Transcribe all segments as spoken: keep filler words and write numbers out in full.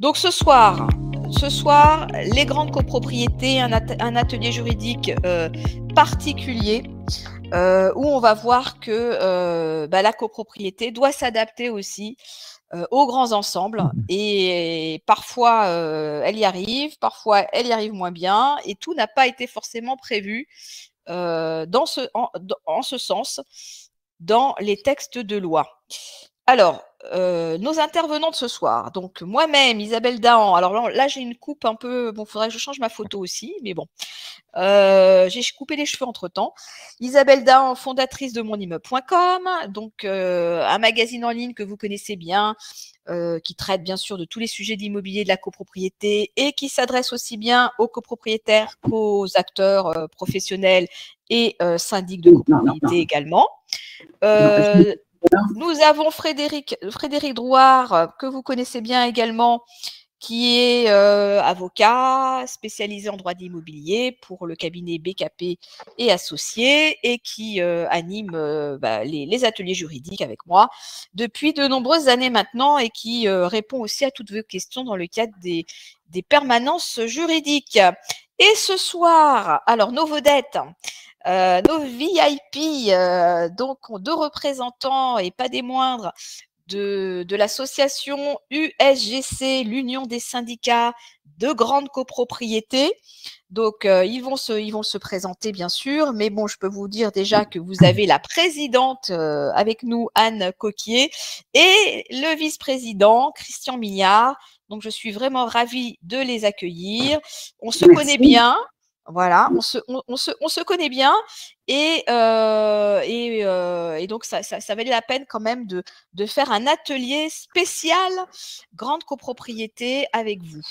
Donc ce soir, ce soir, les grandes copropriétés, un, at un atelier juridique euh, particulier euh, où on va voir que euh, bah, la copropriété doit s'adapter aussi euh, aux grands ensembles et, et parfois euh, elle y arrive, parfois elle y arrive moins bien et tout n'a pas été forcément prévu euh, dans ce, en, en ce sens dans les textes de loi. Alors, euh, nos intervenantes ce soir, donc moi-même, Isabelle Dahan, alors là, là j'ai une coupe un peu, bon, il faudrait que je change ma photo aussi, mais bon, euh, j'ai coupé les cheveux entre-temps. Isabelle Dahan, fondatrice de mon immeuble point com, donc euh, un magazine en ligne que vous connaissez bien, euh, qui traite bien sûr de tous les sujets d'immobilier, de la copropriété, et qui s'adresse aussi bien aux copropriétaires qu'aux acteurs euh, professionnels et euh, syndics de copropriété également. Euh, Nous avons Frédéric, Frédéric Drouard, que vous connaissez bien également, qui est euh, avocat spécialisé en droit d'immobilier pour le cabinet B K P et Associés et qui euh, anime euh, bah, les, les ateliers juridiques avec moi depuis de nombreuses années maintenant et qui euh, répond aussi à toutes vos questions dans le cadre des, des permanences juridiques. Et ce soir, alors nos vedettes, euh, nos V I P, euh, donc deux représentants et pas des moindres de, de l'association U S G C, l'Union des syndicats de grandes copropriétés. Donc, euh, ils, vont se, ils vont se présenter, bien sûr, mais bon, je peux vous dire déjà que vous avez la présidente euh, avec nous, Anne Coquier, et le vice-président, Christian Mignard. Donc, je suis vraiment ravie de les accueillir. On se Merci. connaît bien. Voilà, on se, on, on, se, on se connaît bien et, euh, et, euh, et donc ça, ça, ça valait la peine quand même de, de faire un atelier spécial grande copropriété avec vous.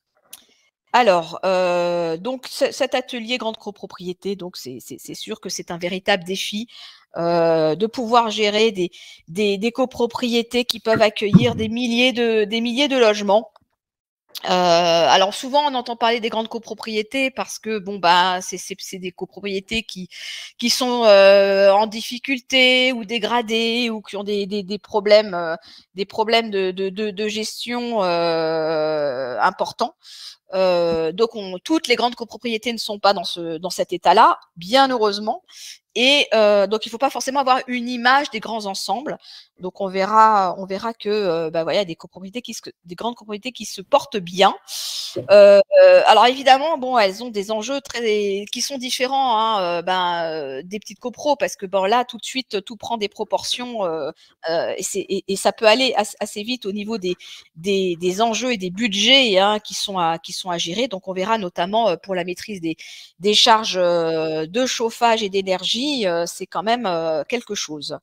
Alors, euh, donc cet atelier grande copropriété, donc c'est sûr que c'est un véritable défi euh, de pouvoir gérer des, des, des copropriétés qui peuvent accueillir des milliers de, des milliers de logements. Euh, alors souvent on entend parler des grandes copropriétés parce que bon bah c'est des copropriétés qui qui sont euh, en difficulté ou dégradées ou qui ont des, des, des problèmes euh, des problèmes de, de, de, de gestion euh, importants. Euh, donc on, toutes les grandes copropriétés ne sont pas dans ce dans cet état-là, bien heureusement. Et euh, donc il ne faut pas forcément avoir une image des grands ensembles. Donc on verra, on verra que euh, bah, voilà, des copropriétés qui se, des grandes copropriétés qui se portent bien. Euh, alors évidemment, bon, elles ont des enjeux très qui sont différents hein, euh, ben, euh, des petites copros parce que bon là tout de suite tout prend des proportions euh, euh, et, et, et ça peut aller assez, assez vite au niveau des, des, des enjeux et des budgets hein, qui sont à qui sont à gérer. Donc on verra notamment pour la maîtrise des, des charges de chauffage et d'énergie, euh, c'est quand même euh, quelque chose.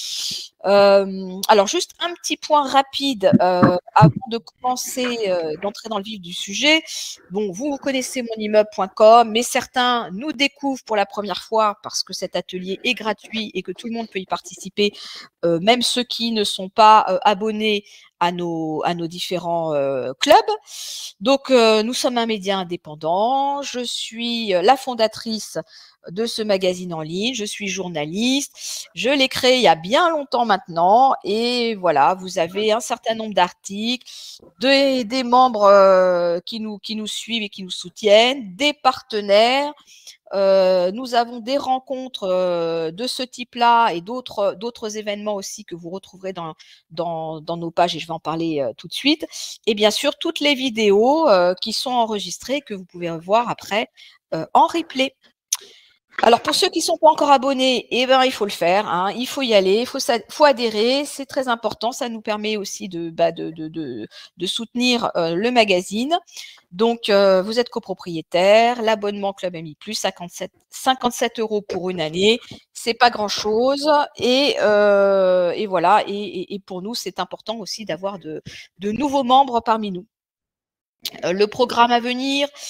Euh, alors juste un petit point rapide euh, avant de commencer, euh, d'entrer dans le vif du sujet. Bon, vous, vous connaissez mon immeuble point com, mais certains nous découvrent pour la première fois parce que cet atelier est gratuit et que tout le monde peut y participer, euh, même ceux qui ne sont pas euh, abonnés à nos, à nos différents euh, clubs. Donc, euh, nous sommes un média indépendant. Je suis la fondatrice de ce magazine en ligne. Je suis journaliste. Je l'ai créé il y a bien longtemps maintenant. Et voilà, vous avez un certain nombre d'articles, des, des membres euh, qui, nous, qui nous suivent et qui nous soutiennent, des partenaires. Euh, nous avons des rencontres euh, de ce type-là et d'autres d'autres événements aussi que vous retrouverez dans, dans, dans nos pages et je vais en parler euh, tout de suite. Et bien sûr, toutes les vidéos euh, qui sont enregistrées que vous pouvez voir après euh, en replay. Alors, pour ceux qui ne sont pas encore abonnés, eh ben, il faut le faire, hein, il faut y aller, il faut, faut adhérer, c'est très important, ça nous permet aussi de, bah, de, de, de, de soutenir euh, le magazine. Donc, euh, vous êtes copropriétaire, l'abonnement Club M I plus, cinquante-sept, cinquante-sept euros pour une année, c'est pas grand-chose. Et, euh, et voilà, et, et, et pour nous, c'est important aussi d'avoir de, de nouveaux membres parmi nous. Euh, le programme à venir…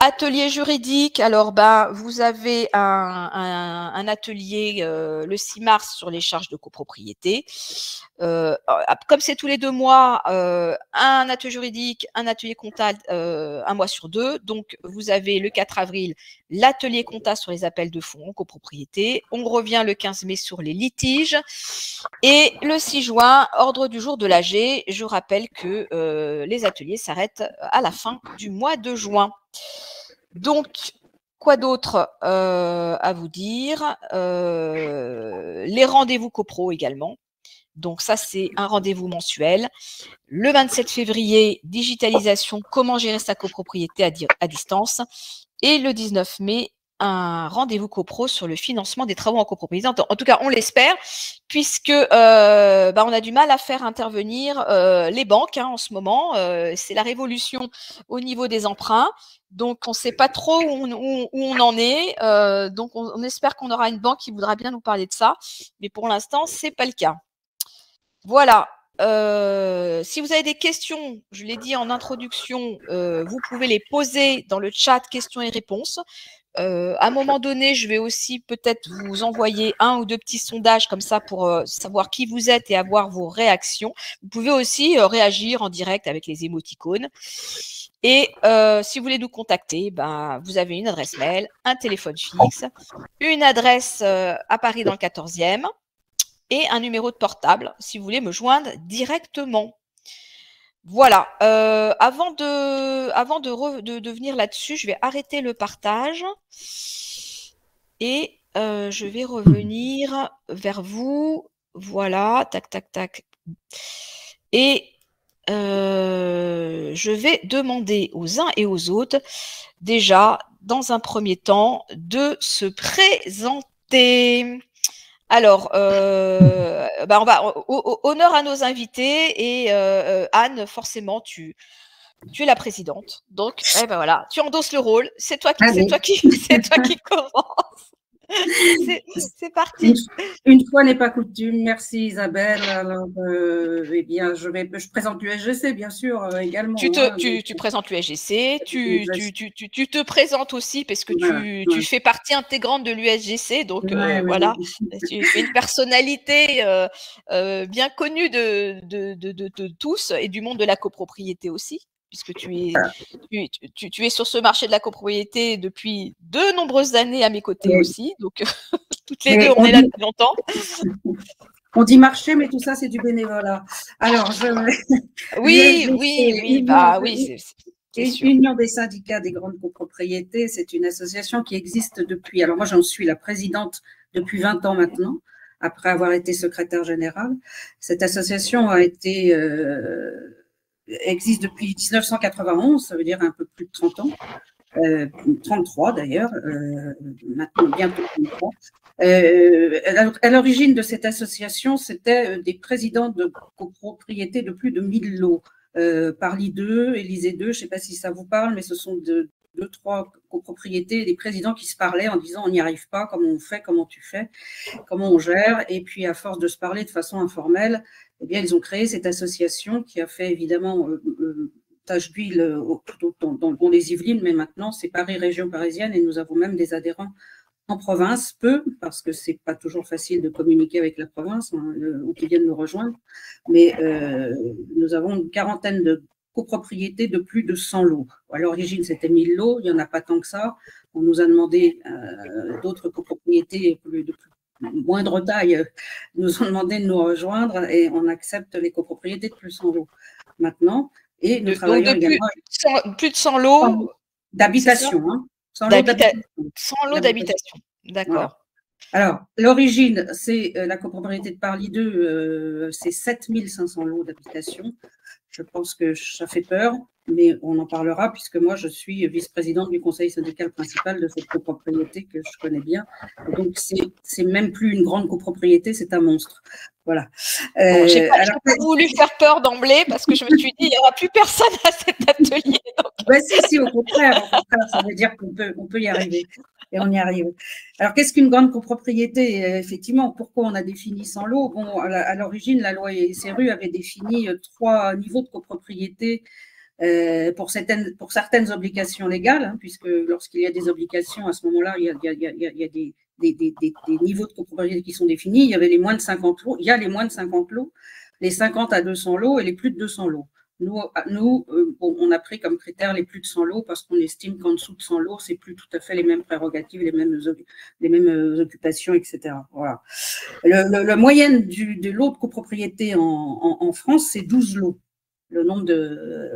Atelier juridique, alors ben, vous avez un, un, un atelier euh, le six mars sur les charges de copropriété. Euh, comme c'est tous les deux mois, euh, un atelier juridique, un atelier comptable, euh, un mois sur deux. Donc, vous avez le quatre avril, l'atelier comptable sur les appels de fonds en copropriété. On revient le quinze mai sur les litiges. Et le six juin, ordre du jour de l'A G. Je rappelle que euh, les ateliers s'arrêtent à la fin du mois de juin. Donc, quoi d'autre euh, à vous dire euh, Les rendez-vous copro également. Donc, ça, c'est un rendez-vous mensuel. Le vingt-sept février, digitalisation, comment gérer sa copropriété à, di à distance. Et le dix-neuf mai, un rendez-vous copro sur le financement des travaux en copropriété. En tout cas, on l'espère, puisque euh, bah, on a du mal à faire intervenir euh, les banques hein, en ce moment. Euh, c'est la révolution au niveau des emprunts. Donc, on ne sait pas trop où on, où, où on en est. Euh, donc, on, on espère qu'on aura une banque qui voudra bien nous parler de ça. Mais pour l'instant, ce n'est pas le cas. Voilà. Euh, si vous avez des questions, je l'ai dit en introduction, euh, vous pouvez les poser dans le chat questions et réponses. Euh, à un moment donné, je vais aussi peut-être vous envoyer un ou deux petits sondages comme ça pour euh, savoir qui vous êtes et avoir vos réactions. Vous pouvez aussi euh, réagir en direct avec les émoticônes. Et euh, si vous voulez nous contacter, ben, vous avez une adresse mail, un téléphone fixe, une adresse euh, à Paris dans le quatorzième et un numéro de portable si vous voulez me joindre directement. Voilà, euh, avant de, avant de, re, de, de venir là-dessus, je vais arrêter le partage et euh, je vais revenir vers vous. Voilà, tac, tac, tac. Et euh, je vais demander aux uns et aux autres, déjà, dans un premier temps, de se présenter. Alors, euh, bah on va au, au, honneur à nos invités et euh, Anne, forcément, tu, tu es la présidente. Donc, eh ben voilà, tu endosses le rôle. C'est toi qui, c'est toi qui, c'est toi qui commence. C'est parti. Une, une fois n'est pas coutume. Merci Isabelle. Alors, euh, eh bien, je vais, je présente l'U S G C bien sûr euh, également. Tu te, hein, tu, donc, tu présentes l'U S G C. Tu, tu, tu, tu, tu te présentes aussi parce que voilà, tu, ouais. tu fais partie intégrante de l'U S G C. Donc ouais, euh, ouais, voilà, ouais. tu es une personnalité euh, euh, bien connue de, de, de, de, de tous et du monde de la copropriété aussi, puisque tu es, tu, tu, tu es sur ce marché de la copropriété depuis de nombreuses années à mes côtés oui. aussi. Donc, toutes les mais deux, on, on est dit, là depuis longtemps. On dit marché, mais tout ça, c'est du bénévolat. Alors, je... Oui, oui, oui, bah oui, c'est sûr. Union des syndicats des grandes copropriétés, c'est une association qui existe depuis, alors moi, j'en suis la présidente depuis vingt ans maintenant, après avoir été secrétaire générale. Cette association a été... Euh, existe depuis mille neuf cent quatre-vingt-onze, ça veut dire un peu plus de trente ans, euh, trente-trois d'ailleurs, euh, maintenant bientôt trente-trois. Euh, à l'origine de cette association, c'était des présidents de copropriétés de plus de mille lots, euh, Parly deux, Élysée deux, je ne sais pas si ça vous parle, mais ce sont deux, deux trois copropriétés, des présidents qui se parlaient en disant on n'y arrive pas, comment on fait, comment tu fais, comment on gère, et puis à force de se parler de façon informelle, eh bien, ils ont créé cette association qui a fait évidemment euh, euh, tache d'huile dans, dans, dans les Yvelines, mais maintenant, c'est Paris, région parisienne, et nous avons même des adhérents en province, peu, parce que c'est pas toujours facile de communiquer avec la province, hein, ou qui viennent nous rejoindre, mais euh, nous avons une quarantaine de copropriétés de plus de cent lots. À l'origine, c'était mille lots, il n'y en a pas tant que ça. On nous a demandé euh, d'autres copropriétés de plus moindre taille nous ont demandé de nous rejoindre et on accepte les copropriétés de plus de cent lots maintenant. Et nous de, travaillons donc de également plus, avec plus de cent lots d'habitation. Hein, cent lots d'habitation. D'accord. Voilà. Alors, l'origine, c'est euh, la copropriété de Parly deux, euh, c'est sept mille cinq cents lots d'habitation. Je pense que ça fait peur, mais on en parlera puisque moi, je suis vice-présidente du conseil syndical principal de cette copropriété que je connais bien. Et donc, c'est même plus une grande copropriété, c'est un monstre. Voilà. Euh, bon, je n'ai pas, alors... pas voulu faire peur d'emblée parce que je me suis dit, il n'y aura plus personne à cet atelier. Donc... Ben, si, si, au contraire, au contraire, ça veut dire qu'on peut, on peut y arriver. Et on y arrive. Alors, qu'est-ce qu'une grande copropriété? Effectivement, pourquoi on a défini cent lots? Bon, à l'origine, la loi S R U avait défini trois niveaux de copropriété euh, pour, certaines, pour certaines obligations légales, hein, puisque lorsqu'il y a des obligations, à ce moment-là, il y a, il y a, il y a, il y a des, des, des, des, des niveaux de copropriété qui sont définis. Il y avait les moins de cinquante lots, il y a les moins de cinquante lots, les cinquante à deux cents lots et les plus de deux cents lots. Nous, nous euh, bon, on a pris comme critère les plus de cent lots parce qu'on estime qu'en dessous de cent lots, c'est plus tout à fait les mêmes prérogatives, les mêmes, les mêmes occupations, et cetera. Voilà. Le, le, la moyenne du, de lot de copropriété en, en, en France, c'est douze lots. Le nombre de,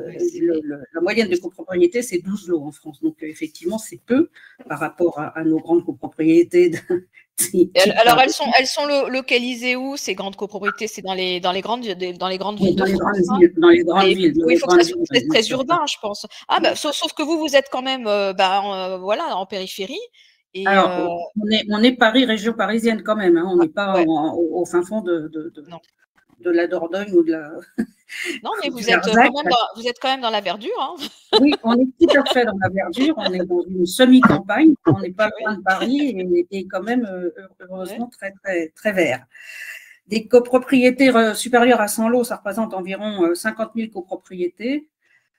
le, le, la moyenne de copropriété, c'est douze lots en France. Donc, effectivement, c'est peu par rapport à, à nos grandes copropriétés. De, elles, alors, elles sont, elles sont lo localisées où, ces grandes copropriétés? C'est dans les, dans les grandes, dans les grandes villes dans de les France, grandes villes, dans les grandes et, villes. Oui, il faut que ça soit très, très urbain, je pense. Ah, bah, sauf, sauf que vous, vous êtes quand même euh, bah, en, euh, voilà, en périphérie. Et Alors, euh... on, est, on est Paris, région parisienne quand même. Hein. On n'est pas ouais. en, au, au fin fond de, de, de, de la Dordogne ou de la. Non, mais vous êtes, quand même dans, vous êtes quand même dans la verdure. Hein. Oui, on est tout à fait dans la verdure. On est dans une semi-campagne. On n'est pas loin de Paris et, et quand même, heureusement, ouais. très, très, très vert. Des copropriétés supérieures à cent lots, ça représente environ cinquante mille copropriétés.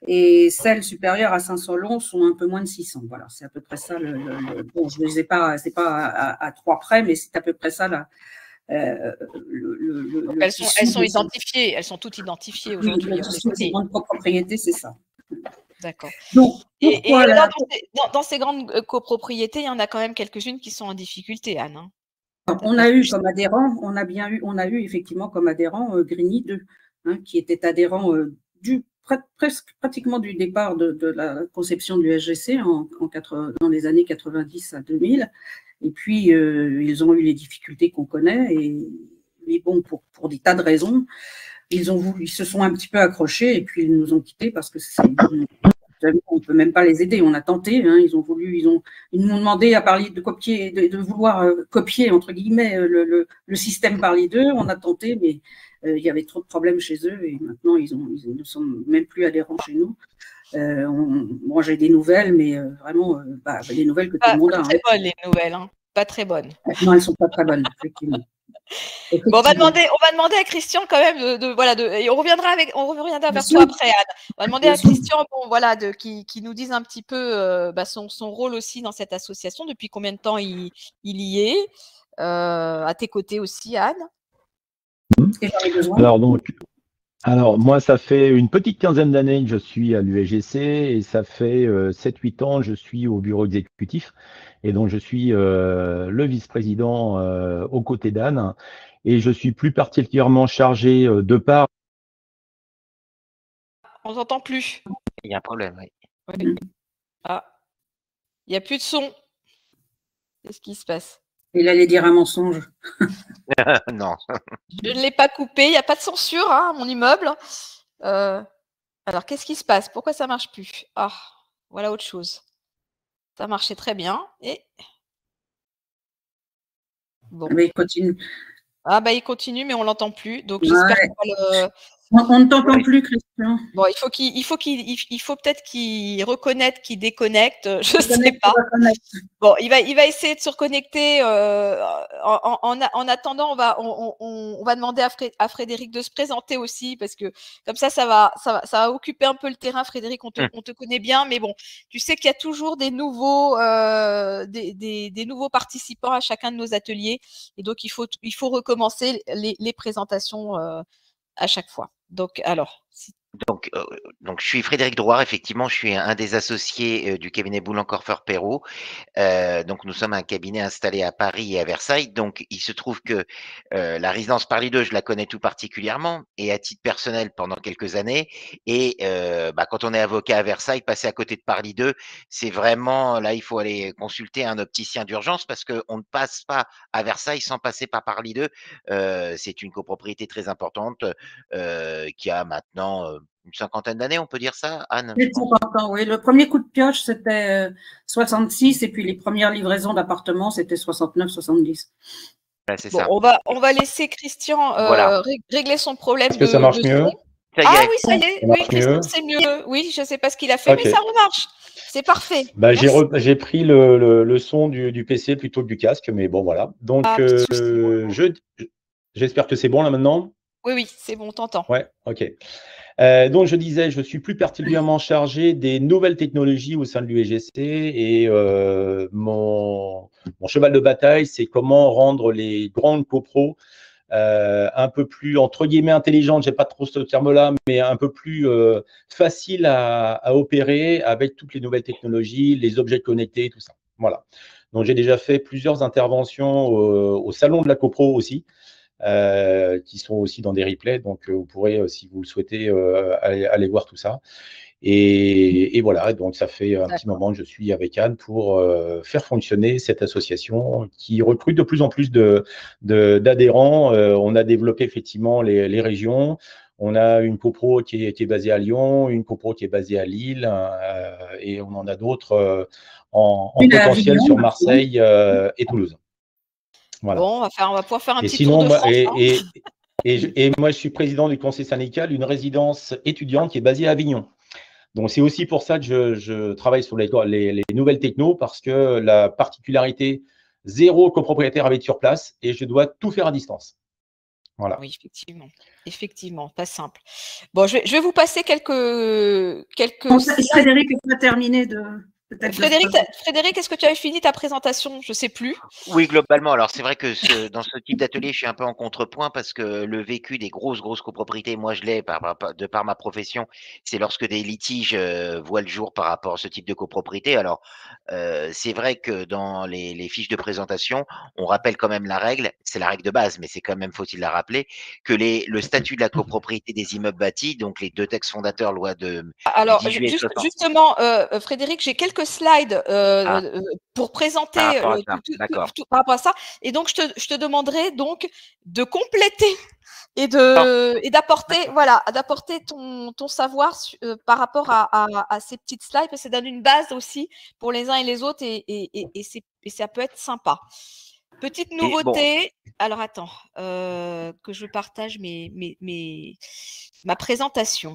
Et celles supérieures à cinq cents lots sont un peu moins de six cents. Voilà, c'est à peu près ça. Le, le, le, bon, je ne les ai pas, c'est pas à, à, à trois près, mais c'est à peu près ça la. Euh, le, le, elles, sont, elles sont identifiées, elles sont toutes identifiées aujourd'hui. Oui, ces grandes copropriétés, c'est ça. D'accord. Donc, et, et alors, dans, ces, dans, dans ces grandes copropriétés, il y en a quand même quelques-unes qui sont en difficulté, Anne. Hein. Alors, on a eu comme adhérent, on a bien eu, on a eu effectivement comme adhérent euh, Grigny deux, hein, qui était adhérent euh, du presque pratiquement du départ de, de la conception du S G C en, en quatre, dans les années quatre-vingt-dix à deux mille. Et puis, euh, ils ont eu les difficultés qu'on connaît. Et, mais bon, pour, pour des tas de raisons, ils, ont voulu, ils se sont un petit peu accrochés et puis ils nous ont quittés parce que c'est, on ne peut même pas les aider. On a tenté. Hein, ils ont voulu, ils, ont, ils nous ont demandé à parler de copier, de, de vouloir euh, copier, entre guillemets, le, le, le système Parly deux. On a tenté, mais euh, il y avait trop de problèmes chez eux et maintenant, ils, ont, ils ne sont même plus adhérents chez nous. Euh, on, moi, j'ai des nouvelles, mais euh, vraiment, euh, bah, des nouvelles que tout pas, le monde pas a. Très hein. bonnes, les nouvelles, hein. Pas très bonnes. Non, elles ne sont pas très bonnes, effectivement. effectivement. Bon, on va demander, on va demander à Christian quand même de, de voilà, de, et on reviendra avec, on reviendra vers toi après, Anne. On va demander Bien à sûr. Christian, bon, voilà, de qui, qui nous dise un petit peu euh, bah, son, son rôle aussi dans cette association, depuis combien de temps il, il y est, euh, à tes côtés aussi, Anne. Alors donc. Alors, moi, ça fait une petite quinzaine d'années que je suis à l'U S G C et ça fait euh, sept huit ans que je suis au bureau exécutif. Et donc, je suis euh, le vice-président euh, aux côtés d'Anne. Et je suis plus particulièrement chargé euh, de part. On t'entend plus. Il y a un problème, oui. oui. Ah, il n'y a plus de son. Qu'est-ce qui se passe? Il allait dire un mensonge. Non. Je ne l'ai pas coupé, il n'y a pas de censure, hein, mon immeuble. Euh, alors, qu'est-ce qui se passe? Pourquoi ça ne marche plus? Ah, voilà autre chose. Ça marchait très bien. Et... Bon. Mais il continue. Ah, bah, il continue, mais on ne l'entend plus. Donc, j'espère ouais. qu'on va le... On, on ne t'entend oui. plus, Christian. Bon, il faut qu'il, il faut qu'il, il faut peut-être qu'il reconnaisse qu'il déconnecte. Je ne sais pas. Bon, il va, il va essayer de se reconnecter. Euh, en, en, en attendant, on va, on, on, on va demander à, Fré, à Frédéric de se présenter aussi, parce que comme ça, ça va, ça va, ça va occuper un peu le terrain. Frédéric, on te, mmh. on te connaît bien, mais bon, tu sais qu'il y a toujours des nouveaux, euh, des, des, des nouveaux participants à chacun de nos ateliers, et donc il faut, il faut recommencer les, les présentations euh, à chaque fois. Donc, alors. Si... Donc, euh, donc, je suis Frédéric Drouard, effectivement, je suis un, un des associés euh, du cabinet Boulan-Corfeur-Perrault. Euh, donc, nous sommes un cabinet installé à Paris et à Versailles. Donc, il se trouve que euh, la résidence Parly deux, je la connais tout particulièrement et à titre personnel pendant quelques années. Et euh, bah, quand on est avocat à Versailles, passer à côté de Parly deux, c'est vraiment, là, il faut aller consulter un opticien d'urgence parce qu'on ne passe pas à Versailles sans passer par Parly deux. Euh, c'est une copropriété très importante euh, qui a maintenant euh, une cinquantaine d'années, on peut dire ça, Anne? cinquante ans, oui. Le premier coup de pioche, c'était soixante-six, et puis les premières livraisons d'appartements, c'était soixante-neuf, soixante-dix. Ouais, c'est bon, ça. On va, on va laisser Christian euh, voilà. régler son problème. Est-ce que ça marche de mieux? Ça ah oui, ça y est, oui, Christian, c'est mieux. Oui, je ne sais pas ce qu'il a fait, okay. mais ça remarche. C'est parfait. Bah, j'ai pris le, le, le son du, du P C plutôt que du casque, mais bon, voilà. Donc, ah, euh, je j'espère que c'est bon là maintenant. Oui, oui, c'est bon, t'entends. Ouais, ok. Euh, donc, je disais, je suis plus particulièrement chargé des nouvelles technologies au sein de l'U E G C et euh, mon, mon cheval de bataille, c'est comment rendre les grandes copros euh, un peu plus, entre guillemets, intelligentes, j'ai pas trop ce terme-là, mais un peu plus euh, facile à, à opérer avec toutes les nouvelles technologies, les objets connectés, tout ça. Voilà. Donc, j'ai déjà fait plusieurs interventions au, au salon de la copro aussi. Euh, qui sont aussi dans des replays. Donc, euh, vous pourrez, euh, si vous le souhaitez, euh, aller, aller voir tout ça. Et, et voilà, donc ça fait un petit moment que je suis avec Anne pour euh, faire fonctionner cette association qui recrute de plus en plus de, de, d'adhérents. Euh, on a développé effectivement les, les régions. On a une copro qui est, qui est basée à Lyon, une copro qui est basée à Lille, euh, et on en a d'autres euh, en, en potentiel Avignon, sur Marseille euh, et Toulouse. Voilà. Bon, on va, faire, on va pouvoir faire un et petit sinon, tour de moi, France. Et, hein. et, et, je, et moi, je suis président du conseil syndical d'une résidence étudiante qui est basée à Avignon. Donc, c'est aussi pour ça que je, je travaille sur les, les, les nouvelles technos, parce que la particularité, zéro copropriétaire avec sur place, et je dois tout faire à distance. Voilà. Oui, effectivement. Effectivement, pas simple. Bon, je vais, je vais vous passer quelques… quelques bon, Frédéric, on va terminer de… Frédéric, Frédéric, est-ce que tu avais fini ta présentation? Je ne sais plus. Oui, globalement. Alors, c'est vrai que ce, dans ce type d'atelier, je suis un peu en contrepoint parce que le vécu des grosses, grosses copropriétés, moi, je l'ai par, par, de par ma profession. C'est lorsque des litiges euh, voient le jour par rapport à ce type de copropriété. Alors, euh, c'est vrai que dans les, les fiches de présentation, on rappelle quand même la règle. C'est la règle de base, mais c'est quand même, faut-il la rappeler, que les, le statut de la copropriété des immeubles bâtis, donc les deux textes fondateurs, loi de. Alors, juste, justement, euh, Frédéric, j'ai quelques slides euh, ah. pour présenter par rapport, le, tout, tout, tout, par rapport à ça. Et donc, je te, je te demanderai donc de compléter et de oh. et d'apporter voilà, d'apporter ton, ton savoir euh, par rapport à, à, à ces petites slides, parce que ça donne une base aussi pour les uns et les autres, et, et, et, et, et ça peut être sympa. Petite nouveauté. Bon. Alors, attends, euh, que je partage mes, mes, mes, ma présentation.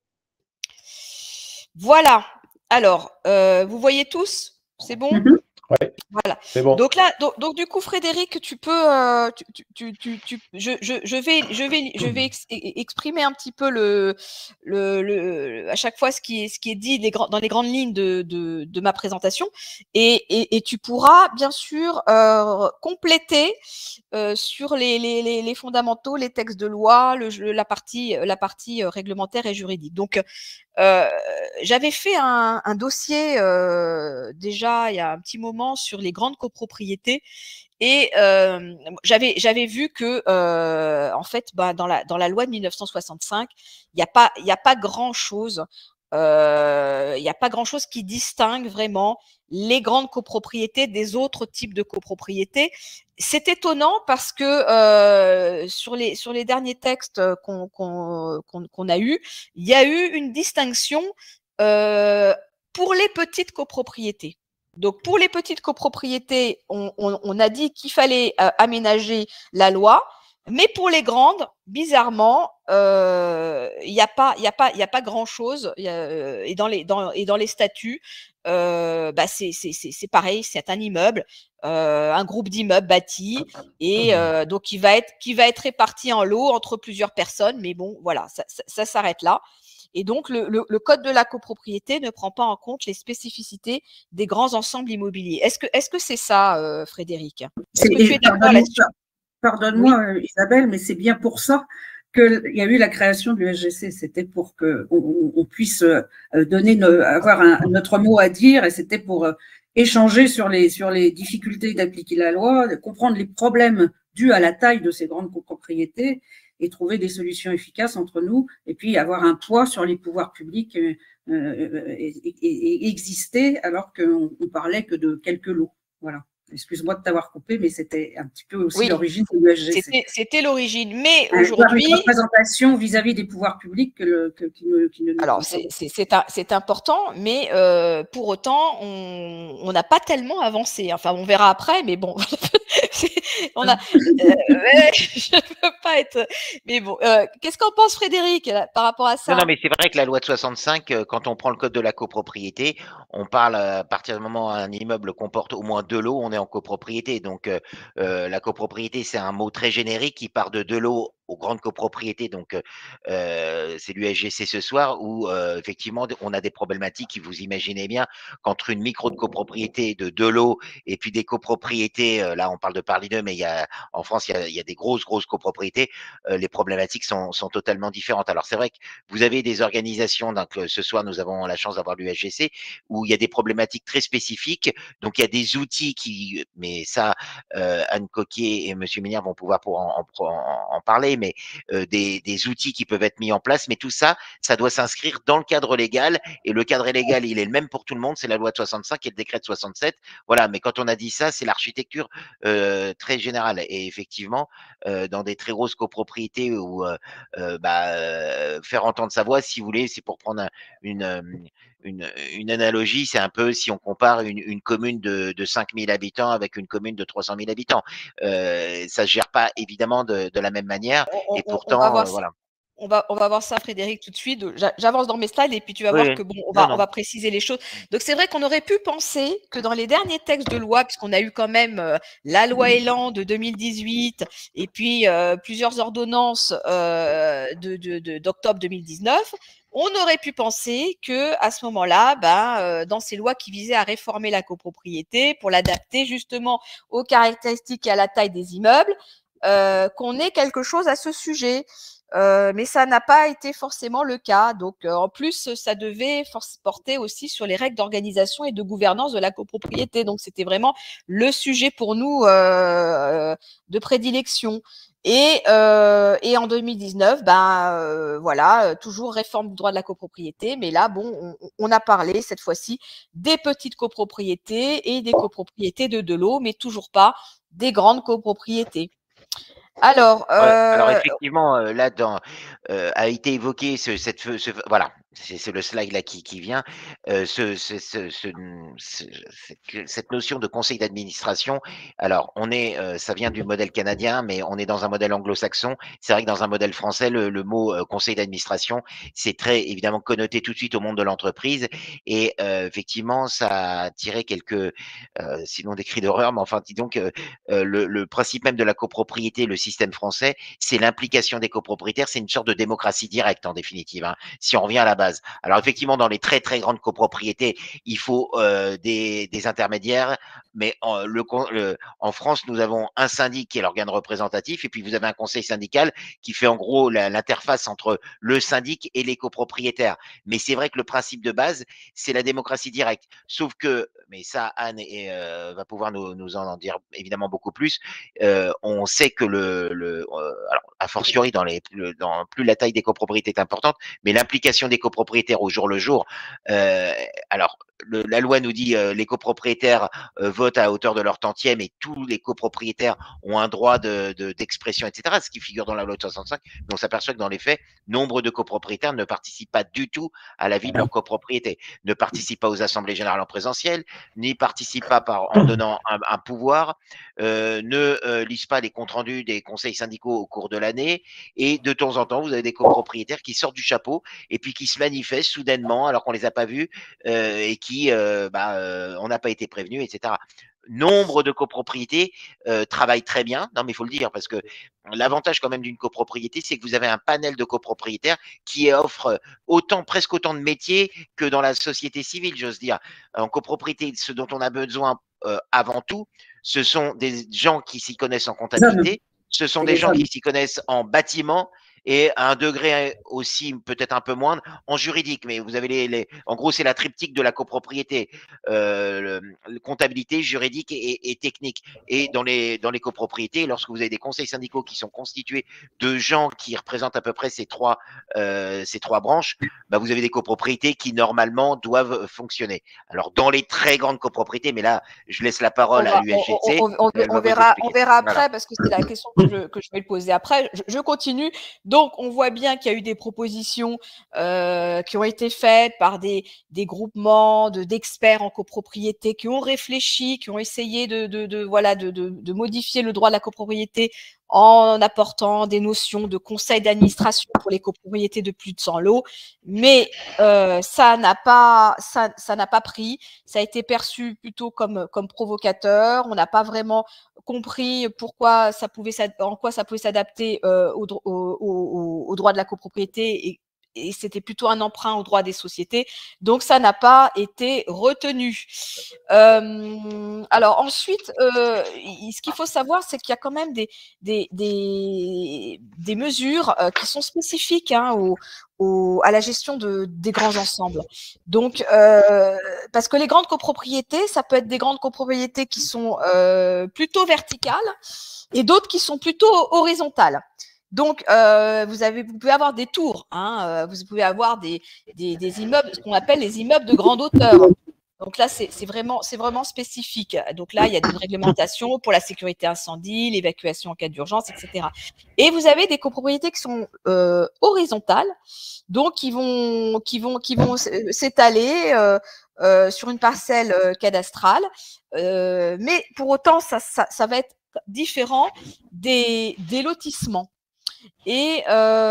Voilà. Alors, euh, vous voyez tous? C'est bon? Mm-hmm. Ouais. Voilà. C'est bon. Donc là, donc, donc du coup, Frédéric, tu peux, euh, tu, tu, tu, tu, je, je, je vais, je vais, je vais ex exprimer un petit peu le, le, le, à chaque fois ce qui est, ce qui est dit les dans les grandes lignes de, de, de ma présentation, et, et, et tu pourras bien sûr euh, compléter euh, sur les, les, les, les fondamentaux, les textes de loi, le, la partie, la partie réglementaire et juridique. Donc Euh, j'avais fait un, un dossier euh, déjà il y a un petit moment sur les grandes copropriétés, et euh, j'avais j'avais vu que euh, en fait bah, dans la dans la loi de mille neuf cent soixante-cinq, il n'y a pas il y a pas grand chose euh, il y a pas grand chose qui distingue vraiment les grandes copropriétés des autres types de copropriétés. C'est étonnant parce que euh, sur les sur les derniers textes qu'on qu'on qu'on qu'on a eu, il y a eu une distinction euh, pour les petites copropriétés. Donc pour les petites copropriétés, on, on, on a dit qu'il fallait euh, aménager la loi, mais pour les grandes, bizarrement, il euh, n'y a pas il y a pas il y a pas grand chose. Y a, et dans les dans et dans les statuts, euh, bah c'est c'est c'est pareil, c'est un immeuble. Euh, un groupe d'immeubles bâtis, et euh, donc qui va être qui va être réparti en lots entre plusieurs personnes, mais bon voilà, ça, ça, ça s'arrête là. Et donc le, le, le code de la copropriété ne prend pas en compte les spécificités des grands ensembles immobiliers. Est-ce que est-ce que c'est ça, euh, Frédéric? Est-ce que tu es d'accord là-dessus? Pardonne-moi, oui. Isabelle, mais c'est bien pour ça qu'il y a eu la création du S G C. C'était pour qu'on on, on puisse donner nos, avoir un, notre mot à dire, et c'était pour échanger sur les, sur les difficultés d'appliquer la loi, de comprendre les problèmes dus à la taille de ces grandes copropriétés et trouver des solutions efficaces entre nous, et puis avoir un poids sur les pouvoirs publics euh, et, et, et exister alors qu'on on parlait que de quelques lots. Voilà. Excuse-moi de t'avoir coupé, mais c'était un petit peu aussi oui, l'origine de l'U S G C. C'était l'origine, mais aujourd'hui… Une représentation vis-à-vis des pouvoirs publics que le, que, qui ne, qui ne Alors, c'est important, mais euh, pour autant, on n'a pas tellement avancé. Enfin, on verra après, mais bon… on a, euh, je ne peux pas être… Mais bon, euh, qu'est-ce qu'en pense Frédéric là, par rapport à ça? Non, non, mais c'est vrai que la loi de soixante-cinq, quand on prend le code de la copropriété, on parle à partir du moment où un immeuble comporte au moins deux lots, on est en copropriété. Donc, euh, la copropriété, c'est un mot très générique qui part de deux lots aux grandes copropriétés, donc euh, c'est l'U S G C ce soir, où euh, effectivement on a des problématiques, vous imaginez bien, qu'entre une micro de copropriété de deux lots et puis des copropriétés, euh, là on parle de Paris deux, mais il y a, en France il y a, il y a des grosses, grosses copropriétés, euh, les problématiques sont, sont totalement différentes. Alors c'est vrai que vous avez des organisations, donc ce soir nous avons la chance d'avoir l'U S G C, où il y a des problématiques très spécifiques, donc il y a des outils qui, mais ça, euh, Anne Coquier et Monsieur Minière vont pouvoir pour en, en, en parler, mais euh, des, des outils qui peuvent être mis en place, mais tout ça, ça doit s'inscrire dans le cadre légal, et le cadre légal, il est le même pour tout le monde, c'est la loi de soixante-cinq et le décret de soixante-sept, voilà, mais quand on a dit ça, c'est l'architecture euh, très générale, et effectivement, euh, dans des très grosses copropriétés où euh, euh, bah, euh, faire entendre sa voix, si vous voulez, c'est pour prendre un, une, une, une analogie, c'est un peu si on compare une, une commune de, de cinq mille habitants avec une commune de trois cent mille habitants. Euh, ça ne se gère pas évidemment de, de la même manière, On, et on, on va pourtant, voir euh, voilà. On va, on va voir ça, Frédéric, tout de suite. J'avance dans mes slides et puis tu vas Oui, voir oui. que bon, on Non, va, non. on va préciser les choses. Donc c'est vrai qu'on aurait pu penser que dans les derniers textes de loi, puisqu'on a eu quand même euh, la loi Elan de deux mille dix-huit et puis euh, plusieurs ordonnances euh, de, de, de, d'octobre deux mille dix-neuf, on aurait pu penser que à ce moment-là, ben, euh, dans ces lois qui visaient à réformer la copropriété pour l'adapter justement aux caractéristiques et à la taille des immeubles, euh, qu'on ait quelque chose à ce sujet. Euh, mais ça n'a pas été forcément le cas. Donc, euh, en plus, ça devait porter aussi sur les règles d'organisation et de gouvernance de la copropriété. Donc, c'était vraiment le sujet pour nous euh, de prédilection. Et, euh, et en deux mille dix-neuf, ben euh, voilà, toujours réforme du droit de la copropriété. Mais là, bon, on, on a parlé cette fois-ci des petites copropriétés et des copropriétés de de l'eau, mais toujours pas des grandes copropriétés. Alors, euh... ouais, alors effectivement, euh, là, dans, euh, a été évoqué ce, cette, ce, voilà, c'est le slide là qui, qui vient, euh, ce, ce, ce, ce, cette, cette notion de conseil d'administration. Alors, on est, euh, ça vient du modèle canadien, mais on est dans un modèle anglo-saxon. C'est vrai que dans un modèle français, le, le mot euh, conseil d'administration, c'est très évidemment connoté tout de suite au monde de l'entreprise, et euh, effectivement, ça a tiré quelques, euh, sinon des cris d'horreur, mais enfin, dis donc, euh, euh, le, le principe même de la copropriété, le système français, c'est l'implication des copropriétaires, c'est une sorte de démocratie directe en définitive, hein, si on revient à la base. Alors effectivement, dans les très très grandes copropriétés, il faut euh, des, des intermédiaires, mais en, le, le, en France, nous avons un syndic qui est l'organe représentatif, et puis vous avez un conseil syndical qui fait en gros l'interface entre le syndic et les copropriétaires. Mais c'est vrai que le principe de base, c'est la démocratie directe. Sauf que, mais ça, Anne et, euh, va pouvoir nous, nous en dire évidemment beaucoup plus, euh, on sait que le, le euh, alors, a fortiori dans les le, dans plus la taille des copropriétés est importante, mais l'implication des copropriétaires au jour le jour, euh, alors le, la loi nous dit euh, les copropriétaires euh, votent à hauteur de leur tantième et tous les copropriétaires ont un droit de, de, d'expression, et cetera, ce qui figure dans la loi de soixante-cinq, mais on s'aperçoit que dans les faits, nombre de copropriétaires ne participent pas du tout à la vie de leur copropriété, ne participent pas aux assemblées générales en présentiel, n'y participent pas par, en donnant un, un pouvoir, euh, ne euh, lisent pas les comptes rendus des conseils syndicaux au cours de l'année, et de temps en temps, vous avez des copropriétaires qui sortent du chapeau et puis qui se manifestent soudainement alors qu'on les a pas vus euh, et qui, euh, bah, euh, on n'a pas été prévenus, et cetera. Nombre de copropriétés euh, travaillent très bien, non mais il faut le dire, parce que l'avantage quand même d'une copropriété, c'est que vous avez un panel de copropriétaires qui offre autant, presque autant de métiers que dans la société civile, j'ose dire. En copropriété, ce dont on a besoin euh, avant tout, ce sont des gens qui s'y connaissent en comptabilité, ce sont des gens qui s'y connaissent en bâtiment, et à un degré aussi peut-être un peu moindre en juridique, mais vous avez les, les en gros c'est la triptyque de la copropriété, euh, le, le comptabilité, juridique et, et technique. Et dans les dans les copropriétés, lorsque vous avez des conseils syndicaux qui sont constitués de gens qui représentent à peu près ces trois euh, ces trois branches, bah vous avez des copropriétés qui normalement doivent fonctionner. Alors dans les très grandes copropriétés, mais là je laisse la parole va, à l'U S G C. On, on, on, on, verra, on verra après voilà. Parce que c'est la question que je, que je vais le poser après. Je, je continue. Donc, on voit bien qu'il y a eu des propositions euh, qui ont été faites par des, des groupements de, d'experts en copropriété qui ont réfléchi, qui ont essayé de, de, de, voilà, de, de, de modifier le droit de la copropriété en apportant des notions de conseil d'administration pour les copropriétés de plus de cent lots, mais euh, ça n'a pas, ça, ça n'a pas pris. Ça a été perçu plutôt comme, comme provocateur. On n'a pas vraiment compris pourquoi ça pouvait, en quoi ça pouvait s'adapter euh, au, au, au, au droit de la copropriété et et c'était plutôt un emprunt au droit des sociétés. Donc, ça n'a pas été retenu. Euh, alors, ensuite, euh, ce qu'il faut savoir, c'est qu'il y a quand même des, des, des, des mesures euh, qui sont spécifiques hein, au, au, à la gestion de, des grands ensembles. Donc, euh, parce que les grandes copropriétés, ça peut être des grandes copropriétés qui sont euh, plutôt verticales et d'autres qui sont plutôt horizontales. Donc, euh, vous, avez, vous pouvez avoir des tours, hein, euh, vous pouvez avoir des, des, des immeubles, ce qu'on appelle les immeubles de grande hauteur. Donc là, c'est vraiment, vraiment spécifique. Donc là, il y a une réglementation pour la sécurité incendie, l'évacuation en cas d'urgence, et cetera. Et vous avez des copropriétés qui sont euh, horizontales, donc qui vont, qui vont, qui vont s'étaler euh, euh, sur une parcelle euh, cadastrale. Euh, mais pour autant, ça, ça, ça va être différent des, des lotissements. Et,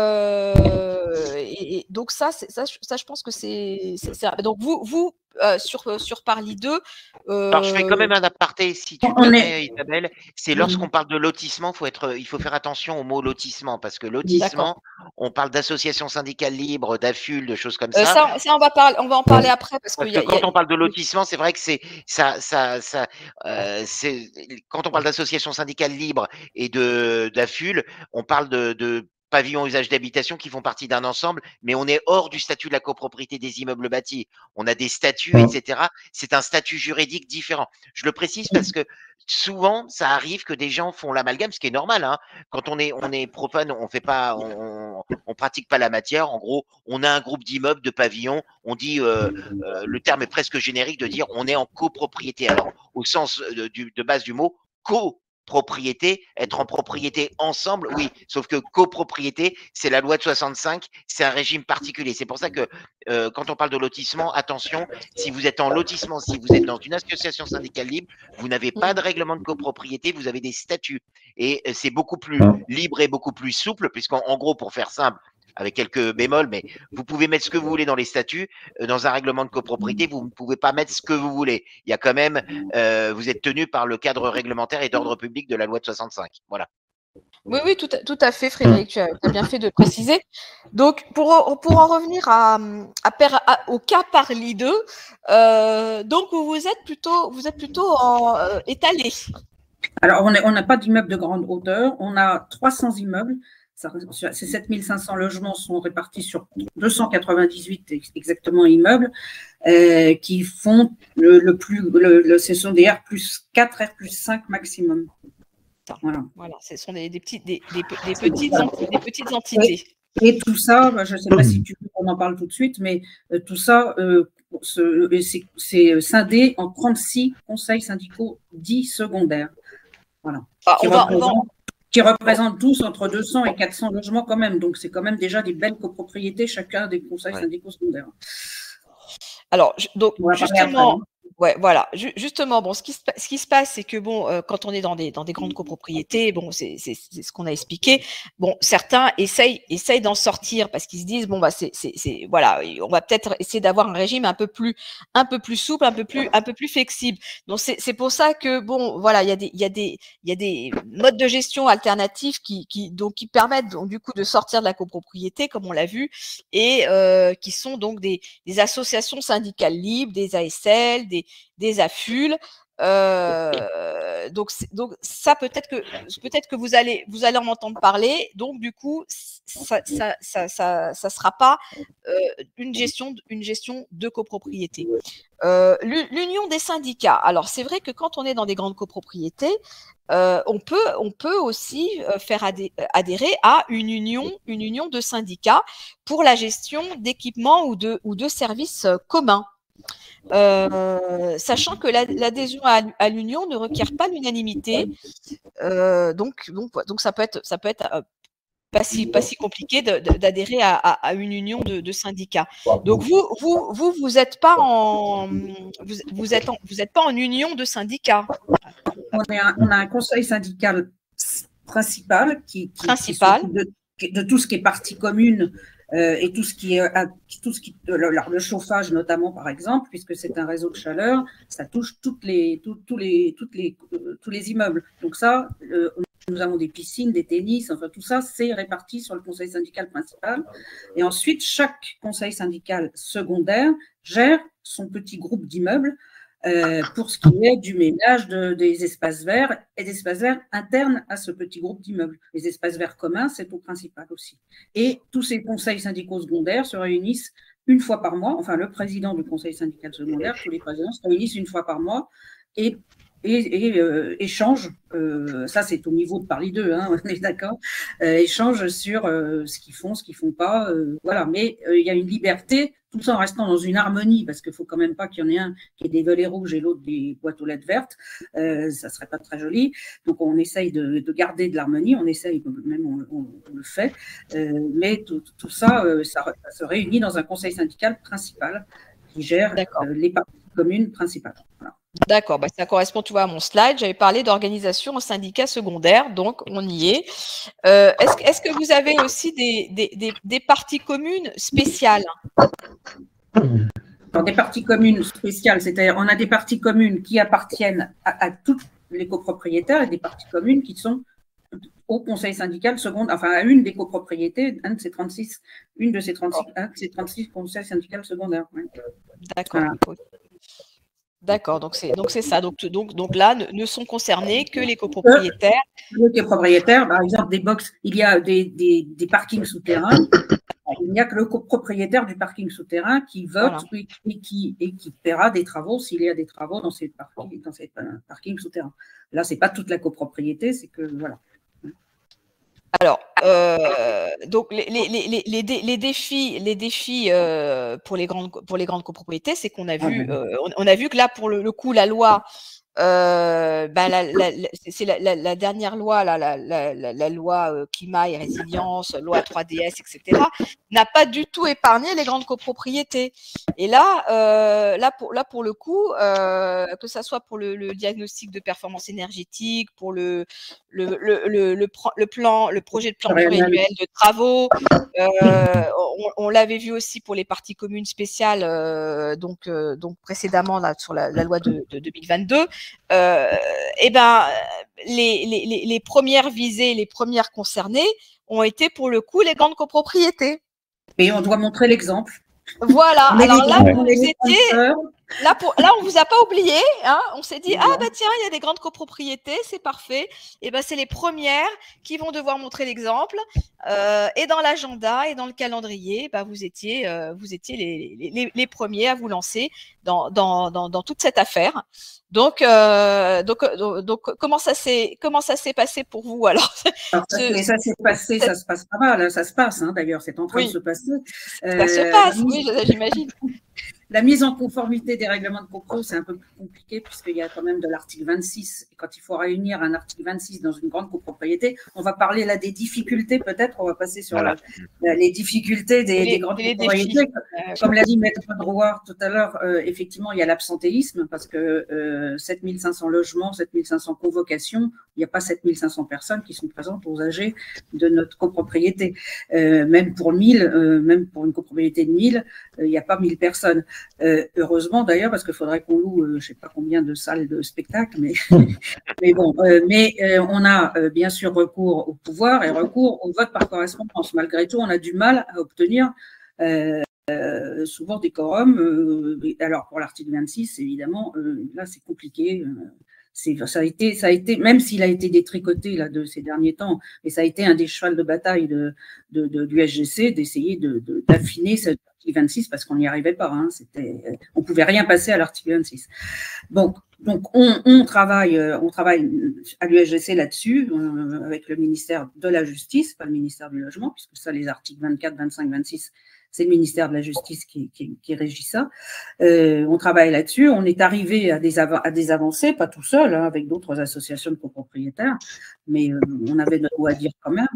euh, et, et donc ça, ça, ça, je pense que c'est donc vous, vous euh, sur sur Parly deux. Euh, Alors je fais quand même un aparté, si tu permets, Isabelle. C'est lorsqu'on parle de lotissement, faut être, il faut faire attention au mot lotissement parce que lotissement, on parle d'associations syndicales libres, d'A F U L, de choses comme ça. Euh, ça, ça on va parler, on va en parler après parce, parce que, que y a, quand y a... on parle de lotissement, c'est vrai que c'est ça, ça, ça, euh, c'est quand on parle d'associations syndicales libres et de d'A F U L, on parle de, de pavillons usage d'habitation qui font partie d'un ensemble, mais on est hors du statut de la copropriété des immeubles bâtis. On a des statuts, et cetera. C'est un statut juridique différent. Je le précise parce que souvent, ça arrive que des gens font l'amalgame, ce qui est normal. Hein. Quand on est, on est profane, on fait pas, on, on pratique pas la matière. En gros, on a un groupe d'immeubles, de pavillons. On dit, euh, euh, le terme est presque générique de dire, on est en copropriété. Alors, au sens de, de base du mot, co propriété, être en propriété ensemble, oui, sauf que copropriété, c'est la loi de soixante-cinq, c'est un régime particulier. C'est pour ça que euh, quand on parle de lotissement, attention, si vous êtes en lotissement, si vous êtes dans une association syndicale libre, vous n'avez pas de règlement de copropriété, vous avez des statuts. Et c'est beaucoup plus libre et beaucoup plus souple, puisqu'en en gros, pour faire simple, avec quelques bémols, mais vous pouvez mettre ce que vous voulez dans les statuts. Dans un règlement de copropriété, vous ne pouvez pas mettre ce que vous voulez. Il y a quand même, euh, vous êtes tenu par le cadre réglementaire et d'ordre public de la loi de soixante-cinq. Voilà. Oui, oui, tout à, tout à fait, Frédéric, tu as, tu as bien fait de préciser. Donc, pour, pour en revenir à, à, à, au cas Parly deux, euh, donc vous êtes plutôt, vous êtes plutôt en, euh, étalé. Alors, on n'a pas d'immeubles de grande hauteur, on a trois cents immeubles. Ces sept mille cinq cents logements sont répartis sur deux cent quatre-vingt-dix-huit exactement immeubles euh, qui font le, le plus, le, le, ce sont des R plus quatre, R plus cinq maximum. Voilà, voilà, ce sont des, des, petits, des, des, des, petites, des petites entités. Et, et tout ça, je ne sais pas si tu veux qu'on en parle tout de suite, mais euh, tout ça, euh, c'est scindé en trente-six conseils syndicaux dits secondaires. Voilà. Ah, on va, on va... qui représentent tous entre deux cents et quatre cents logements quand même. Donc, c'est quand même déjà des belles copropriétés, chacun des conseils ouais. syndicaux secondaires. Alors, donc, justement, ouais, voilà. Justement, bon, ce qui se, ce qui se passe, c'est que bon, euh, quand on est dans des dans des grandes copropriétés, bon, c'est c'est ce qu'on a expliqué. Bon, certains essayent essayent d'en sortir parce qu'ils se disent bon bah c'est c'est c'est voilà, on va peut-être essayer d'avoir un régime un peu plus un peu plus souple, un peu plus un peu plus flexible. Donc c'est c'est pour ça que bon, voilà, il y a des il y a des il y a des modes de gestion alternatifs qui qui donc qui permettent donc du coup de sortir de la copropriété comme on l'a vu et euh, qui sont donc des des associations syndicales libres, des A S L, des des A F U L. Euh, donc, donc ça peut-être que peut-être que vous allez vous allez en entendre parler. Donc du coup, ça ça ça ça, ça sera pas euh, une gestion une gestion de copropriété. Euh, L'union des syndicats. Alors c'est vrai que quand on est dans des grandes copropriétés, euh, on peut on peut aussi faire adhé adhérer à une union une union de syndicats pour la gestion d'équipements ou de ou de services communs. Euh, sachant que l'adhésion à, à l'union ne requiert pas l'unanimité, euh, donc, donc, donc ça peut être, ça peut être euh, pas si, pas si compliqué d'adhérer à, à, à une union de, de syndicats. Donc vous, vous, vous, vous êtes pas en, vous, vous êtes, en, vous êtes pas en union de syndicats. On, est un, on a un conseil syndical principal qui, qui, principal. qui de, de tout ce qui est partie commune euh, et tout ce qui est tout ce qui le, le chauffage notamment par exemple, puisque c'est un réseau de chaleur, ça touche toutes les tout, tous les toutes les euh, tous les immeubles. Donc ça, euh, nous avons des piscines, des tennis, enfin tout ça, c'est réparti sur le conseil syndical principal. Et ensuite, chaque conseil syndical secondaire gère son petit groupe d'immeubles euh, pour ce qui est du ménage de, des espaces verts et des espaces verts internes à ce petit groupe d'immeubles. Les espaces verts communs, c'est au principal aussi. Et tous ces conseils syndicaux secondaires se réunissent une fois par mois. Enfin, le président du conseil syndical secondaire, tous les présidents se réunissent une fois par mois et et, et euh, échange, euh, ça c'est au niveau de Paris deux, hein, on est d'accord, euh, échange sur euh, ce qu'ils font, ce qu'ils font pas, euh, voilà, mais euh, il y a une liberté, tout ça en restant dans une harmonie, parce qu'il ne faut quand même pas qu'il y en ait un qui ait des volets rouges et l'autre des boîtes aux lettres vertes, euh, ça ne serait pas très joli, donc on essaye de, de garder de l'harmonie, on essaye, même on, on, on le fait, euh, mais tout, tout ça, euh, ça, ça se réunit dans un conseil syndical principal qui gère euh, les parties communes principales. Voilà. D'accord, bah ça correspond, tu vois, à mon slide. J'avais parlé d'organisation en syndicat secondaire, donc on y est. Euh, est-ce, est-ce que vous avez aussi des, des, des, des parties communes spéciales? Alors, des parties communes spéciales, c'est-à-dire on a des parties communes qui appartiennent à, à tous les copropriétaires et des parties communes qui sont au conseil syndical secondaire, enfin à une des copropriétés, un de ces trente-six, une de ces trente-six, un de ces trente-six conseils syndicaux secondaires. Ouais. D'accord. Voilà. D'accord, donc c'est donc c'est ça. Donc, donc, donc là, ne, ne sont concernés que les copropriétaires. Les copropriétaires, par exemple, des box, il y a des, des, des parkings souterrains. Il n'y a que le copropriétaire du parking souterrain qui vote voilà. et, et, qui, et qui paiera des travaux s'il y a des travaux dans ces parkings, dans ces parkings souterrains. Là, c'est pas toute la copropriété, c'est que voilà. Alors, euh, donc les, les, les, les, les défis, les défis euh, pour les grandes pour les grandes copropriétés, c'est qu'on a vu, euh, on, on a vu que là pour le, le coup la loi, euh, ben la, la, la, c'est la, la, la dernière loi, là, la, la, la, la loi euh, climat et résilience, loi trois D S, et cetera, n'a pas du tout épargné les grandes copropriétés. Et là, euh, là pour là pour le coup, euh, que ça soit pour le, le diagnostic de performance énergétique, pour le le, le, le, le, le plan, le projet de plan pluriannuel de travaux, euh, on, on l'avait vu aussi pour les parties communes spéciales, euh, donc euh, donc précédemment là sur la, la loi de, de deux mille vingt-deux. Euh, et ben les, les, les premières visées, les premières concernées ont été pour le coup les grandes copropriétés. Et on doit montrer l'exemple. Voilà. Alors là, vous étiez, là, pour, là, on vous a pas oublié. Hein, on s'est dit, ah bah tiens, il y a des grandes copropriétés, c'est parfait. Et ben c'est les premières qui vont devoir montrer l'exemple. Euh, et dans l'agenda et dans le calendrier, bah, vous étiez, euh, vous étiez les, les, les premiers à vous lancer dans, dans, dans, dans toute cette affaire. Donc, euh, donc, donc, donc, comment ça s'est, comment ça s'est passé pour vous alors? Alors ça, ce, ça s'est passé, ça se passe pas mal, ça se passe hein, d'ailleurs, c'est en train oui. de se passer. Ça euh, se passe, oui, j'imagine. La mise en conformité des règlements de copro, c'est un peu plus compliqué puisqu'il y a quand même de l'article vingt-six. Et quand il faut réunir un article vingt-six dans une grande copropriété, on va parler là des difficultés peut-être, on va passer sur voilà. la, les difficultés des, les, des grandes les copropriétés. Défis. Comme l'a dit Maître Drouard tout à l'heure, euh, effectivement, il y a l'absentéisme parce que euh, sept mille cinq cents logements, sept mille cinq cents convocations, il n'y a pas sept mille cinq cents personnes qui sont présentes aux A G de notre copropriété. Euh, même pour mille, euh, même pour une copropriété de mille, euh, il n'y a pas mille personnes. Euh, heureusement d'ailleurs, parce qu'il faudrait qu'on loue, euh, je ne sais pas combien de salles de spectacle, mais, mais bon, euh, mais euh, on a euh, bien sûr recours au pouvoir et recours au vote par correspondance. Malgré tout, on a du mal à obtenir euh, euh, souvent des quorums. Euh, alors pour l'article vingt-six, évidemment, euh, là c'est compliqué. Euh, C'est, ça a été, ça a été, même s'il a été détricoté là de ces derniers temps, et ça a été un des chevals de bataille de, de, de du S G C d'essayer de, de, d'affiner cet article vingt-six parce qu'on n'y arrivait pas. Hein, c'était, on pouvait rien passer à l'article vingt-six. Donc, donc on, on travaille, on travaille à l'U S G C là-dessus euh, avec le ministère de la Justice, pas le ministère du Logement, puisque ça, les articles vingt-quatre, vingt-cinq, vingt-six. C'est le ministère de la Justice qui, qui, qui régit ça. Euh, on travaille là-dessus. On est arrivé à des, à des avancées, pas tout seul, hein, avec d'autres associations de copropriétaires, mais euh, on avait notre mot à dire quand même.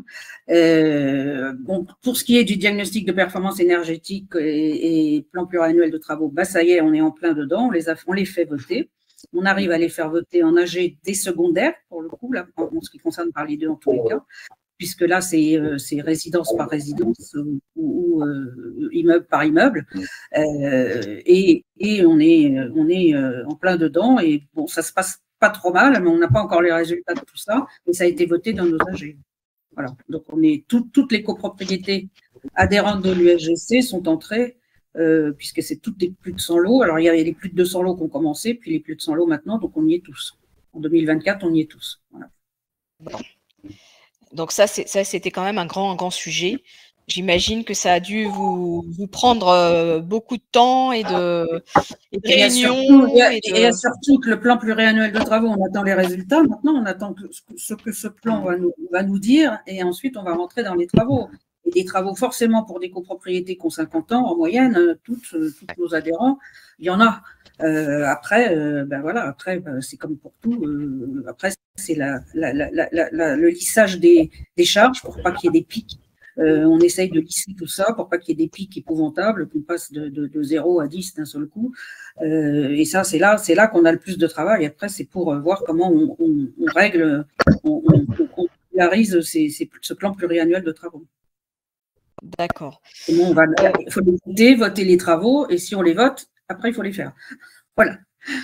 Euh, bon, pour ce qui est du diagnostic de performance énergétique et, et plan pluriannuel de travaux, bah ça y est, on est en plein dedans. On les, a, on les fait voter. On arrive à les faire voter en A G des secondaires, pour le coup, là, en ce qui concerne Parly deux en tous les cas, puisque là, c'est euh, résidence par résidence euh, ou, ou euh, immeuble par immeuble. Euh, et, et on est, on est euh, en plein dedans. Et bon, ça se passe pas trop mal, mais on n'a pas encore les résultats de tout ça. Mais ça a été voté dans nos A G. Voilà. Donc, on est tout, toutes les copropriétés adhérentes de l'U S G C sont entrées, euh, puisque c'est toutes les plus de cent lots. Alors, il y a les plus de deux cents lots qui ont commencé, puis les plus de cent lots maintenant, donc on y est tous. En deux mille vingt-quatre, on y est tous. Voilà. Bon. Donc ça, ça c'était quand même un grand, un grand sujet. J'imagine que ça a dû vous, vous prendre euh, beaucoup de temps et de, et de réunions. Il y a, et, de... et il y a surtout que le plan pluriannuel de travaux, on attend les résultats. Maintenant, on attend que, ce que ce plan va nous, va nous dire et ensuite, on va rentrer dans les travaux. Et des travaux forcément pour des copropriétés qui ont cinquante ans, en moyenne, toutes, toutes nos adhérents, il y en a. Euh, après, euh, ben voilà, après, ben, c'est comme pour tout. Euh, après, c'est la, la, la, la, la, le lissage des, des charges pour pas qu'il y ait des pics. Euh, on essaye de lisser tout ça pour pas qu'il y ait des pics épouvantables, qu'on passe de, de, de zéro à dix d'un seul coup. Euh, et ça, c'est là, c'est là qu'on a le plus de travail. Après, c'est pour voir comment on, on, on règle, on, on, on popularise ces, ces, ce plan pluriannuel de travaux. D'accord. On va, il faut les voter, voter les travaux, et si on les vote, après, il faut les faire. Voilà.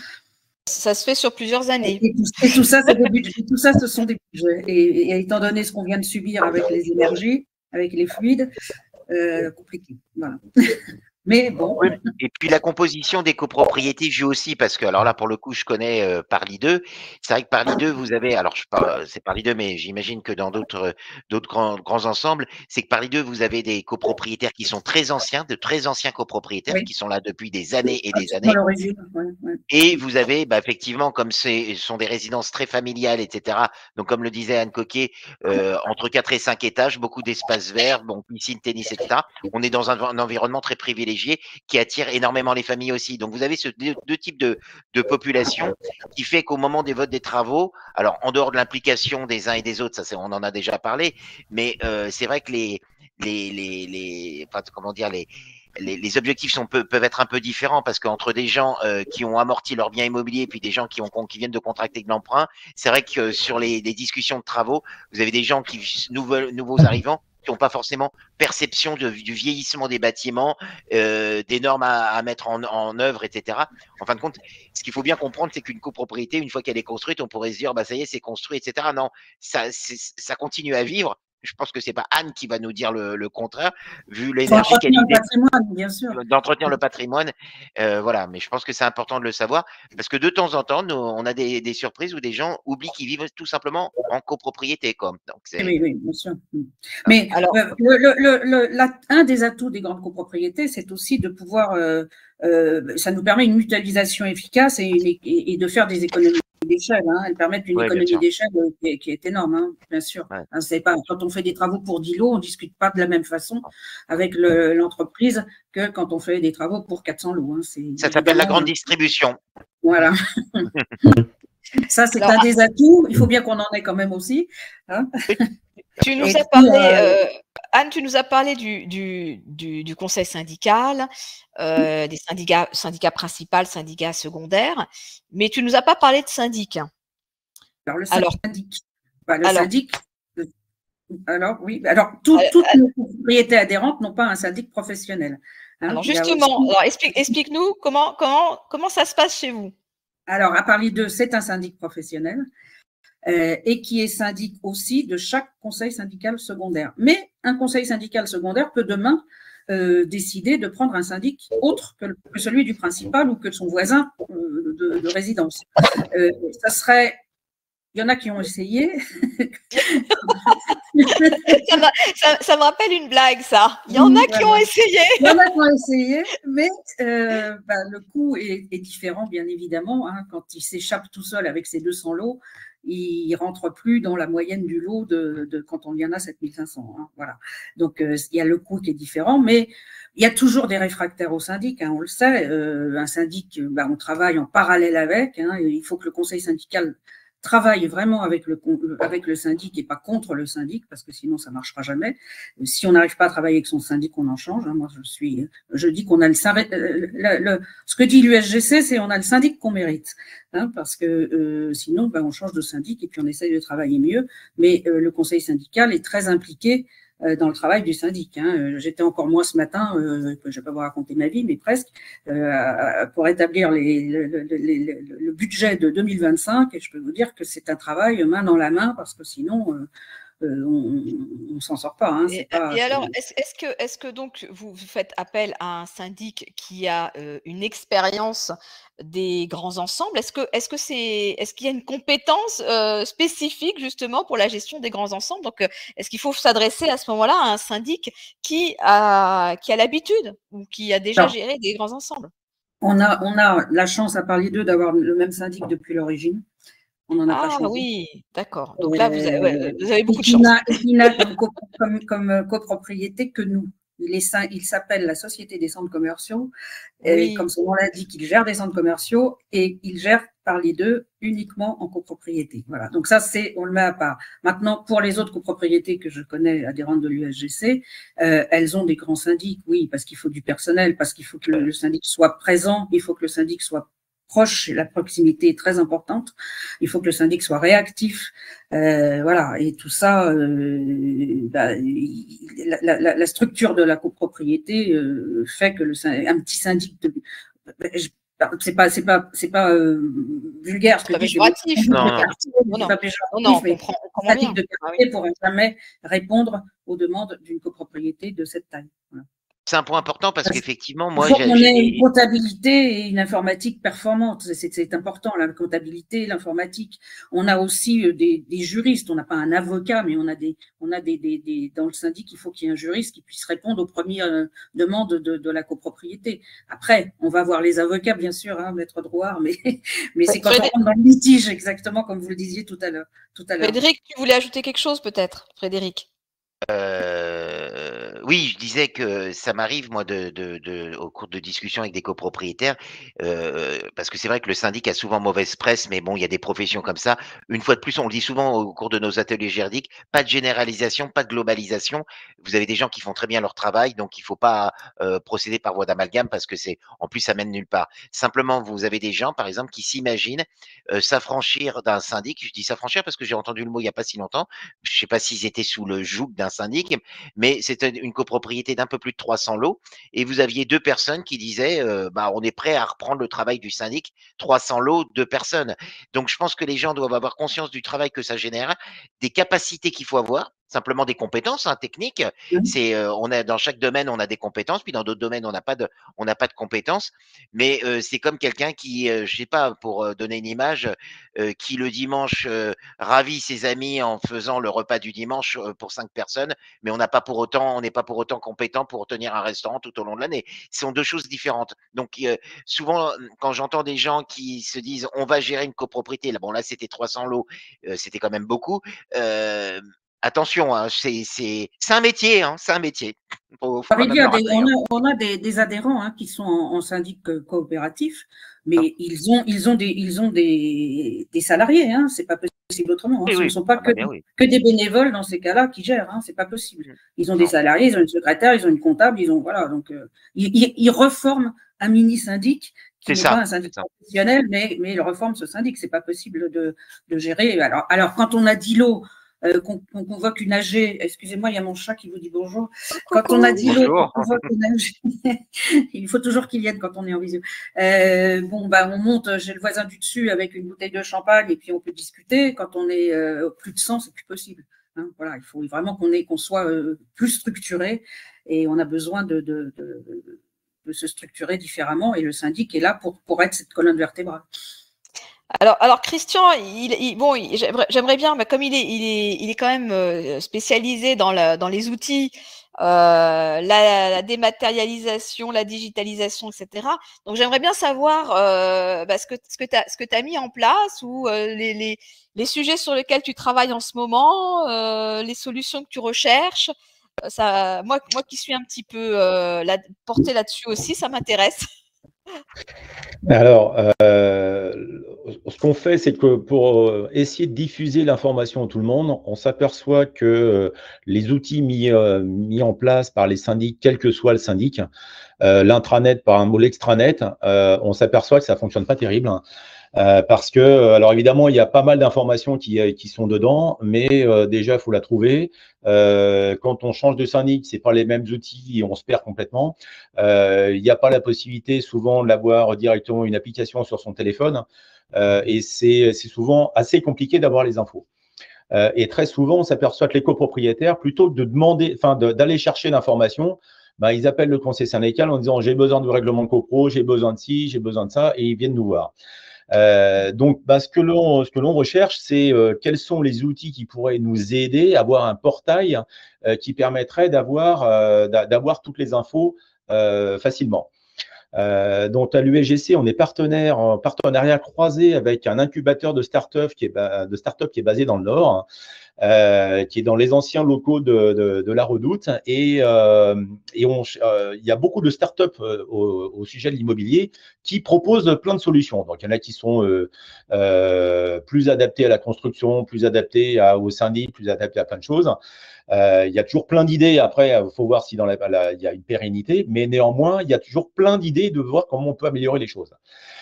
Ça se fait sur plusieurs années. Et tout, et tout ça, c'est des budgets, tout ça, ce sont des budgets. Et, et étant donné ce qu'on vient de subir avec les énergies, avec les fluides, euh, compliqué. Voilà. Mais bon. Oui, et puis la composition des copropriétés joue aussi, parce que, alors là, pour le coup, je connais euh, Parly deux. C'est vrai que Parly deux, vous avez, alors je parle, c'est Parly deux, mais j'imagine que dans d'autres d'autres grands, grands ensembles, c'est que Parly deux, vous avez des copropriétaires qui sont très anciens, de très anciens copropriétaires oui. qui sont là depuis des années et des années. Ouais, ouais. Et vous avez, bah, effectivement, comme ce sont des résidences très familiales, et cetera. Donc, comme le disait Anne Coquet, euh, entre quatre et cinq étages, beaucoup d'espaces verts, bon, piscine, tennis, et cetera. On est dans un, un environnement très privilégié qui attire énormément les familles aussi. Donc, vous avez ce deux, deux types de, de population qui fait qu'au moment des votes des travaux, alors en dehors de l'implication des uns et des autres, ça, on en a déjà parlé, mais euh, c'est vrai que les, les, les, les, enfin, comment dire, les Les, les objectifs sont, peuvent, peuvent être un peu différents parce qu'entre des gens euh, qui ont amorti leur bien immobilier et puis des gens qui, ont, qui viennent de contracter de l'emprunt, c'est vrai que sur les, les discussions de travaux, vous avez des gens qui nouveaux, nouveaux arrivants qui n'ont pas forcément perception de, du vieillissement des bâtiments, euh, des normes à, à mettre en, en œuvre, et cetera. En fin de compte, ce qu'il faut bien comprendre, c'est qu'une copropriété, une fois qu'elle est construite, on pourrait se dire, bah ça y est, c'est construit, et cetera. Non, ça, ça continue à vivre. Je pense que c'est pas Anne qui va nous dire le, le contraire, vu l'énergie qu'elle y met d'entretenir le patrimoine. Euh, voilà, mais je pense que c'est important de le savoir parce que de temps en temps, nous, on a des, des surprises où des gens oublient qu'ils vivent tout simplement en copropriété. Comme. Donc, oui, oui, bien sûr. Mais alors, euh, le, le, le, la, un des atouts des grandes copropriétés, c'est aussi de pouvoir, euh, euh, ça nous permet une mutualisation efficace et, une, et, et de faire des économies d'échelle. Hein. Elles permettent une ouais, économie d'échelle qui, qui est énorme, hein, bien sûr. Ouais. Hein, c'est pas, quand on fait des travaux pour dix lots, on ne discute pas de la même façon avec l'entreprise le, que quand on fait des travaux pour quatre cents lots. Hein. Ça s'appelle la grande distribution. Voilà. Ça, c'est un des atouts. Il faut bien qu'on en ait quand même aussi. Hein. Tu nous as parlé, euh, Anne, tu nous as parlé du, du, du, du conseil syndical, euh, des syndicats, syndicats principaux, syndicats secondaires, mais tu nous as pas parlé de syndic. Alors, le syndic, alors, bah, le alors, syndic, alors oui, alors tout, euh, toutes nos propriétés adhérentes n'ont pas un syndic professionnel. Hein. Alors justement, aussi... alors explique, explique-nous comment, comment, comment ça se passe chez vous. Alors, à Parly deux, c'est un syndic professionnel. Euh, et qui est syndic aussi de chaque conseil syndical secondaire. Mais un conseil syndical secondaire peut demain euh, décider de prendre un syndic autre que, le, que celui du principal ou que son voisin euh, de, de résidence. Euh, ça serait... Il y en a qui ont essayé. ça, me, ça, ça me rappelle une blague, ça. Il y en a qui ont essayé. Il y en a qui ont essayé, mais euh, bah, le coût est, est différent, bien évidemment. Hein, quand il s'échappe tout seul avec ses deux cents lots, il ne rentre plus dans la moyenne du lot de, de quand on y en a sept mille cinq cents. Hein, voilà. Donc, euh, il y a le coût qui est différent, mais il y a toujours des réfractaires au syndic, hein, on le sait. Euh, un syndic, bah, on travaille en parallèle avec. Hein, il faut que le conseil syndical travaille vraiment avec le, avec le syndic et pas contre le syndic, parce que sinon ça marchera jamais. Si on n'arrive pas à travailler avec son syndic, on en change. Hein. Moi, je suis, je dis qu'on a le, le, le ce que dit l'U S G C, c'est on a le syndic qu'on mérite, hein, parce que euh, sinon, ben, on change de syndic et puis on essaye de travailler mieux. Mais euh, le conseil syndical est très impliqué dans le travail du syndic. Hein. J'étais encore moi ce matin, euh, je ne vais pas vous raconter ma vie, mais presque, euh, pour établir les, le, le, le, le budget de deux mille vingt-cinq, et je peux vous dire que c'est un travail main dans la main, parce que sinon, euh, euh, on ne s'en sort pas. Hein. Et, pas et alors, est-ce est-ce que, est-ce que donc vous, vous faites appel à un syndic qui a euh, une expérience des grands ensembles? Est-ce que, est-ce que c'est, est-ce qu'il y a une compétence euh, spécifique justement pour la gestion des grands ensembles? Donc, euh, est-ce qu'il faut s'adresser à ce moment-là à un syndic qui a, qui a l'habitude ou qui a déjà Alors, géré des grands ensembles? On a, on a la chance à Parlier deux d'avoir le même syndic depuis l'origine. On n'en a ah, pas changé. Oui, d'accord. Donc là, vous avez, ouais, vous avez beaucoup de il chance. n'a, il n'a comme, comme, comme copropriété que nous. Il, est, il s'appelle la Société des centres commerciaux. Oui. Et comme son nom l'indique, il gère des centres commerciaux et il gère par les deux uniquement en copropriété. Voilà. Donc ça, c'est, on le met à part. Maintenant, pour les autres copropriétés que je connais adhérentes de l'U S G C, euh, elles ont des grands syndics, oui, parce qu'il faut du personnel, parce qu'il faut que le, le syndic soit présent, il faut que le syndic soit proche, la proximité est très importante. Il faut que le syndic soit réactif, euh, voilà. Et tout ça, euh, bah, la, la, la structure de la copropriété euh, fait que le un petit syndic, de, c'est pas, c'est pas, c'est pas euh, vulgaire ce que je dis. Péjoratif. Non, non, non, non, on comprend, on comprend bien. De quartier pourrait jamais répondre aux demandes d'une copropriété de cette taille. Voilà. C'est un point important parce, parce qu'effectivement, moi, j'ai. On a une comptabilité et une informatique performante. C'est important, la comptabilité et l'informatique. On a aussi des, des juristes. On n'a pas un avocat, mais on a des, on a des, des, des dans le syndic, il faut qu'il y ait un juriste qui puisse répondre aux premières demandes de, de la copropriété. Après, on va voir les avocats, bien sûr, hein, maître Drouard, mais, mais c'est quand on rentre dans le litige, exactement comme vous le disiez tout à l'heure. Frédéric, tu voulais ajouter quelque chose peut-être, Frédéric? Euh, oui, je disais que ça m'arrive, moi, de, de, de, au cours de discussions avec des copropriétaires, euh, parce que c'est vrai que le syndic a souvent mauvaise presse, mais bon, il y a des professions comme ça. Une fois de plus, on le dit souvent au cours de nos ateliers juridiques, pas de généralisation, pas de globalisation. Vous avez des gens qui font très bien leur travail, donc il ne faut pas euh, procéder par voie d'amalgame, parce que c'est, en plus, ça mène nulle part. Simplement, vous avez des gens, par exemple, qui s'imaginent euh, s'affranchir d'un syndic. Je dis s'affranchir parce que j'ai entendu le mot il n'y a pas si longtemps. Je ne sais pas s'ils étaient sous le joug d'un syndic, mais c'était une copropriété d'un peu plus de trois cents lots, et vous aviez deux personnes qui disaient euh, bah, on est prêt à reprendre le travail du syndic, trois cents lots, deux personnes. Donc je pense que les gens doivent avoir conscience du travail que ça génère, des capacités qu'il faut avoir, simplement des compétences hein, techniques. C'est euh, on a dans chaque domaine on a des compétences, puis dans d'autres domaines on n'a pas de on n'a pas de compétences. Mais euh, c'est comme quelqu'un qui, euh, je sais pas, pour euh, donner une image, euh, qui le dimanche euh, ravit ses amis en faisant le repas du dimanche euh, pour cinq personnes, mais on n'a pas pour autant, on n'est pas pour autant compétent pour tenir un restaurant tout au long de l'année. Ce sont deux choses différentes. Donc euh, souvent quand j'entends des gens qui se disent on va gérer une copropriété, là bon là c'était trois cents lots, euh, c'était quand même beaucoup. Euh, Attention, hein, c'est un métier, hein, c'est un métier. Faut, faut des, on a, on a des, des adhérents hein, qui sont en, en syndic coopératif, mais non. ils ont, ils ont des, ils ont des, des salariés. Hein, c'est pas possible autrement. Hein, oui, ce ne oui. sont pas ah, que, bah, oui. que des bénévoles dans ces cas-là qui gèrent. Hein, c'est pas possible. Ils ont non. des salariés, ils ont une secrétaire, ils ont une comptable, ils ont voilà. Donc euh, ils, ils, ils reforment un mini syndic. Qui n'est pas un syndic professionnel, mais, mais ils reforment ce syndic. C'est pas possible de, de gérer. Alors, alors quand on a dix lots. Euh, qu'on qu convoque une A G, excusez-moi, il y a mon chat qui vous dit bonjour. Quand on a dit l'autre, on convoque une A G, il faut toujours qu'il vienne quand on est en visio. Euh, bon, bah, on monte chez le voisin du dessus avec une bouteille de champagne et puis on peut discuter. Quand on est euh, plus de cent, c'est plus possible. Hein, voilà, il faut vraiment qu'on qu'on soit euh, plus structuré et on a besoin de, de, de, de se structurer différemment et le syndic est là pour, pour être cette colonne vertébrale. Alors, alors Christian, il, il, bon, j'aimerais bien, mais comme il est, il est, il est quand même spécialisé dans, la, dans les outils, euh, la, la dématérialisation, la digitalisation, et cetera. Donc, j'aimerais bien savoir euh, bah, ce que, ce que tu as, ce que tu as mis en place ou euh, les, les, les sujets sur lesquels tu travailles en ce moment, euh, les solutions que tu recherches. Ça, moi, moi qui suis un petit peu euh, la, portée là-dessus aussi, ça m'intéresse. Alors, euh, ce qu'on fait, c'est que pour essayer de diffuser l'information à tout le monde, on s'aperçoit que les outils mis, euh, mis en place par les syndics, quel que soit le syndic, euh, l'intranet par un mot, l'extranet, euh, on s'aperçoit que ça fonctionne pas terrible. Euh, parce que, alors évidemment, il y a pas mal d'informations qui, qui sont dedans, mais euh, déjà, il faut la trouver. Euh, quand on change de syndic, c'est pas les mêmes outils et on se perd complètement. Euh, il n'y a pas la possibilité souvent de l'avoir directement une application sur son téléphone euh, et c'est souvent assez compliqué d'avoir les infos. Euh, et très souvent, on s'aperçoit que les copropriétaires, plutôt que de demander, enfin, d'aller chercher l'information, ben, ils appellent le conseil syndical en disant j'ai besoin de règlement de copro, j'ai besoin de ci, j'ai besoin de ça, et ils viennent nous voir. Euh, donc, bah, ce que l'on ce que l'on recherche, c'est euh, quels sont les outils qui pourraient nous aider à avoir un portail euh, qui permettrait d'avoir euh, d'avoir toutes les infos euh, facilement. Euh, donc, à l'U S G C, on est partenaire en partenariat croisé avec un incubateur de start-up qui est de start-up qui est basé dans le Nord. Euh, qui est dans les anciens locaux de, de, de la Redoute. Et, euh, et on, euh, il y a beaucoup de startups euh, au, au sujet de l'immobilier qui proposent plein de solutions. Donc, il y en a qui sont euh, euh, plus adaptés à la construction, plus adaptés à, au syndic, plus adaptés à plein de choses. Euh, il y a toujours plein d'idées. Après, il faut voir si dans la, la, il y a une pérennité. Mais néanmoins, il y a toujours plein d'idées de voir comment on peut améliorer les choses.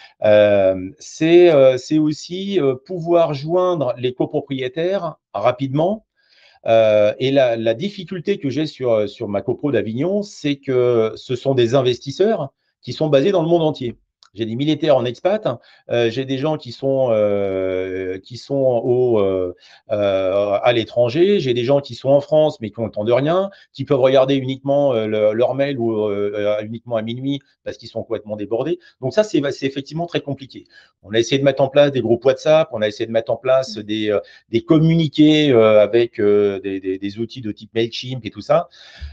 Euh, c'est euh, aussi euh, pouvoir joindre les copropriétaires rapidement. Euh, et la, la difficulté que j'ai sur, sur ma copro d'Avignon, c'est que ce sont des investisseurs qui sont basés dans le monde entier. J'ai des militaires en expat, euh, j'ai des gens qui sont, euh, qui sont au, euh, euh, à l'étranger, j'ai des gens qui sont en France mais qui n'entendent rien, qui peuvent regarder uniquement euh, le, leur mail ou euh, uniquement à minuit parce qu'ils sont complètement débordés. Donc ça, c'est effectivement très compliqué. On a essayé de mettre en place des groupes WhatsApp, on a essayé de mettre en place des, euh, des communiqués euh, avec euh, des, des, des outils de type Mailchimp et tout ça.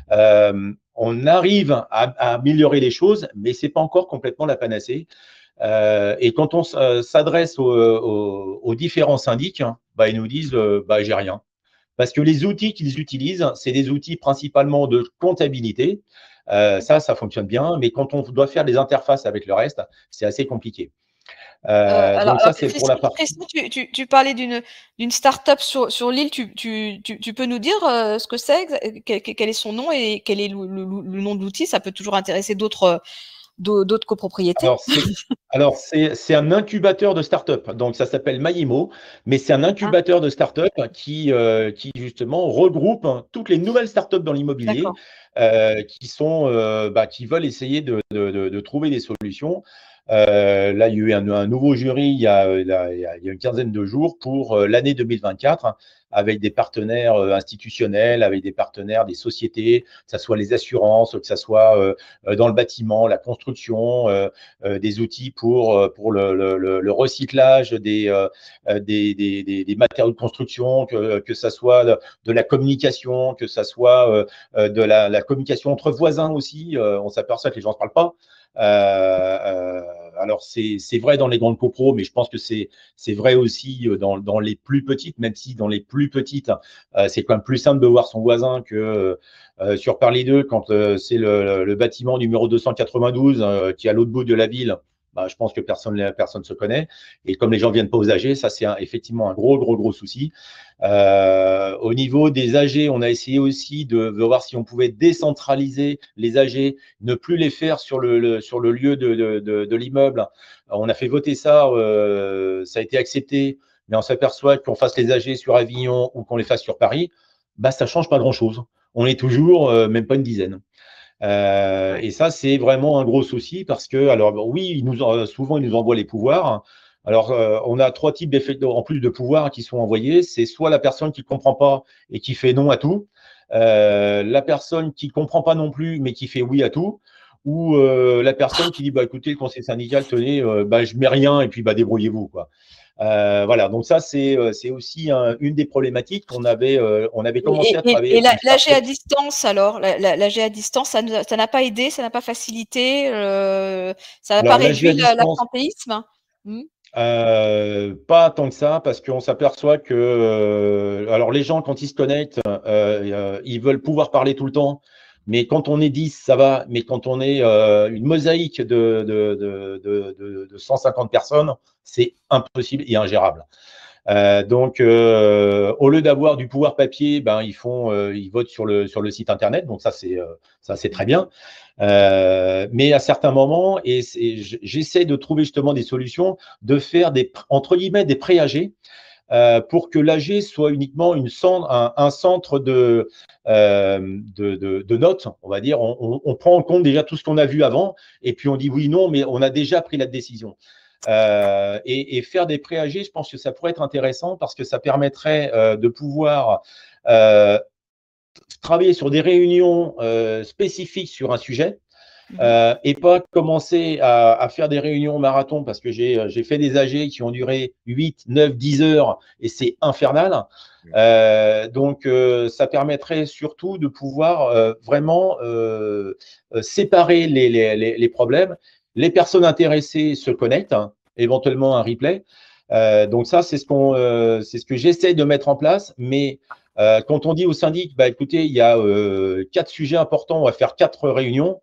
Euh, on arrive à, à améliorer les choses, mais c'est pas encore complètement la panacée. Euh, et quand on s'adresse aux, aux, aux différents syndics, bah, ils nous disent euh, bah, j'ai rien. Parce que les outils qu'ils utilisent, c'est des outils principalement de comptabilité. Euh, ça, ça fonctionne bien, mais quand on doit faire des interfaces avec le reste, c'est assez compliqué. Euh, euh, alors, donc ça, c'est pour la partie. Tu, tu, tu parlais d'une d'une start-up sur, sur l'île. Tu, tu, tu, tu peux nous dire euh, ce que c'est, quel, quel est son nom et quel est le, le, le nom de l'outil? Ça peut toujours intéresser d'autres d'autres copropriétés. Alors, c'est un incubateur de start-up. Donc, ça s'appelle Maïmo, mais c'est un incubateur ah. de start-up qui, euh, qui, justement, regroupe toutes les nouvelles start-up dans l'immobilier euh, qui, sont, euh, bah, qui veulent essayer de, de, de, de trouver des solutions. Euh, là, il y a eu un, un nouveau jury il y, a, il, y a, il y a une quinzaine de jours pour euh, l'année deux mille vingt-quatre, avec des partenaires euh, institutionnels, avec des partenaires des sociétés, que ce soit les assurances, que ce soit euh, dans le bâtiment, la construction, euh, euh, des outils pour, pour le, le, le recyclage des, euh, des, des, des, des matériaux de construction, que, que ce soit de, de la communication, que ce soit euh, de la, la communication entre voisins aussi. Euh, on s'aperçoit que les gens ne se parlent pas. Euh, euh, alors, c'est vrai dans les grandes copros, mais je pense que c'est vrai aussi dans, dans les plus petites, même si dans les plus petites, euh, c'est quand même plus simple de voir son voisin que euh, sur Paris deux, quand euh, c'est le, le bâtiment numéro deux cent quatre-vingt-douze euh, qui est à l'autre bout de la ville. Bah, je pense que personne personne se connaît. Et comme les gens viennent pas aux A G, ça, c'est effectivement un gros, gros, gros souci. Euh, au niveau des A G, on a essayé aussi de, de voir si on pouvait décentraliser les A G, ne plus les faire sur le, le, sur le lieu de, de, de, de l'immeuble. On a fait voter ça, euh, ça a été accepté, mais on s'aperçoit qu'on fasse les A G sur Avignon ou qu'on les fasse sur Paris, bah, ça ne change pas grand-chose. On est toujours euh, même pas une dizaine. Euh, et ça, c'est vraiment un gros souci parce que, alors oui, ils nous, souvent, ils nous envoient les pouvoirs. Alors, euh, on a trois types d'effets en plus de pouvoirs qui sont envoyés. C'est soit la personne qui ne comprend pas et qui fait non à tout, euh, la personne qui ne comprend pas non plus mais qui fait oui à tout, ou euh, la personne qui dit bah, écoutez, le conseil syndical, tenez, euh, bah, je ne mets rien et puis bah, débrouillez-vous, quoi. Euh, voilà, donc ça, c'est aussi un, une des problématiques qu'on avait, euh, on avait commencé et, à travailler. Et, et l'A G à distance, alors, l'A G à distance, ça n'a pas aidé, ça n'a pas facilité, euh, ça n'a pas réduit l'absentéisme hmm Euh, pas tant que ça, parce qu'on s'aperçoit que euh, alors les gens, quand ils se connectent, euh, euh, ils veulent pouvoir parler tout le temps. Mais quand on est dix, ça va. Mais quand on est euh, une mosaïque de, de, de, de, de, de cent cinquante personnes, c'est impossible et ingérable. Euh, donc, euh, au lieu d'avoir du pouvoir papier, ben, ils font, euh, ils votent sur le, sur le site internet. Donc, ça, c'est euh, ça, c'est très bien. Euh, mais à certains moments, et j'essaie de trouver justement des solutions, de faire des, entre guillemets, des pré-A G. Euh, pour que l'A G soit uniquement une centre, un, un centre de, euh, de, de, de notes, on va dire. On, on, on prend en compte déjà tout ce qu'on a vu avant, et puis on dit oui, non, mais on a déjà pris la décision. Euh, et, et faire des pré-A G, je pense que ça pourrait être intéressant parce que ça permettrait euh, de pouvoir euh, travailler sur des réunions euh, spécifiques sur un sujet. Euh, et pas commencer à, à faire des réunions marathon parce que j'ai fait des A G qui ont duré huit, neuf, dix heures et c'est infernal. Euh, donc, euh, ça permettrait surtout de pouvoir euh, vraiment euh, séparer les, les, les problèmes. Les personnes intéressées se connectent, hein, éventuellement un replay. Euh, donc ça, c'est ce, qu'on, euh, c'est ce que j'essaie de mettre en place. Mais euh, quand on dit au syndic, bah, écoutez, il y a euh, quatre sujets importants, on va faire quatre réunions.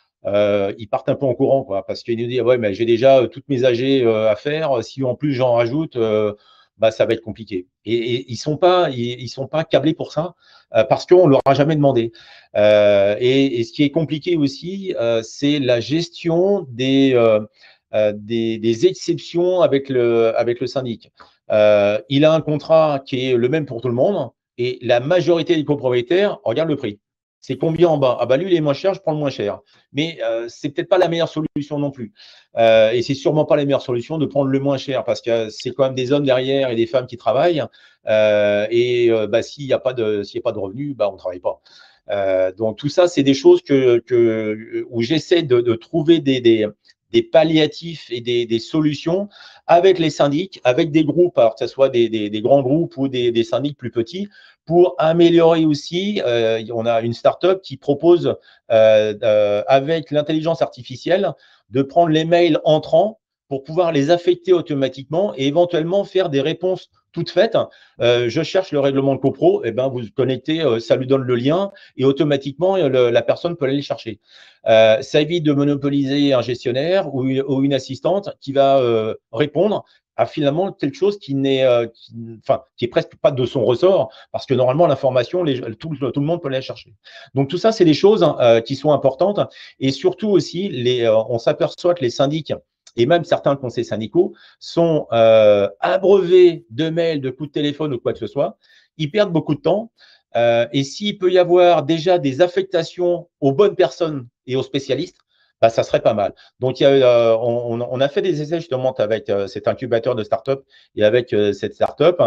Euh, ils partent un peu en courant, quoi, parce qu'ils nous disent ouais, mais j'ai déjà euh, toutes mes A G euh, à faire. Si en plus j'en rajoute, euh, bah ça va être compliqué. Et, et ils sont pas, ils, ils sont pas câblés pour ça, euh, parce qu'on leur a jamais demandé. Euh, et, et ce qui est compliqué aussi, euh, c'est la gestion des, euh, euh, des, des exceptions avec le avec le syndic. Euh, il a un contrat qui est le même pour tout le monde, et la majorité des copropriétaires regardent le prix. C'est combien en bas? Ah bah lui, il est moins cher, je prends le moins cher. Mais euh, c'est peut-être pas la meilleure solution non plus. Euh, et c'est sûrement pas la meilleure solution de prendre le moins cher parce que c'est quand même des hommes derrière et des femmes qui travaillent. Euh, et euh, bah, s'il n'y a pas de, s'il y a pas de revenus, bah, on ne travaille pas. Euh, donc tout ça, c'est des choses que, que, où j'essaie de, de trouver des, des, des palliatifs et des, des solutions avec les syndics, avec des groupes, alors que ce soit des, des, des grands groupes ou des, des syndics plus petits, pour améliorer aussi. Euh, on a une start-up qui propose, euh, euh, avec l'intelligence artificielle, de prendre les mails entrants pour pouvoir les affecter automatiquement et éventuellement faire des réponses toutes faites. Euh, je cherche le règlement de copro, et ben vous connectez, euh, ça lui donne le lien et automatiquement le, la personne peut aller le chercher. Euh, ça évite de monopoliser un gestionnaire ou une, ou une assistante qui va euh, répondre à finalement quelque chose qui n'est, euh, qui, enfin, qui est presque pas de son ressort, parce que normalement l'information, tout, tout le monde peut aller la chercher. Donc tout ça, c'est des choses euh, qui sont importantes, et surtout aussi, les, euh, on s'aperçoit que les syndics et même certains conseils syndicaux sont euh, abreuvés de mails, de coups de téléphone ou quoi que ce soit. Ils perdent beaucoup de temps. Euh, et s'il peut y avoir déjà des affectations aux bonnes personnes et aux spécialistes, bah, ça serait pas mal. Donc, il y a, euh, on, on a fait des essais justement avec euh, cet incubateur de start-up et avec euh, cette start-up.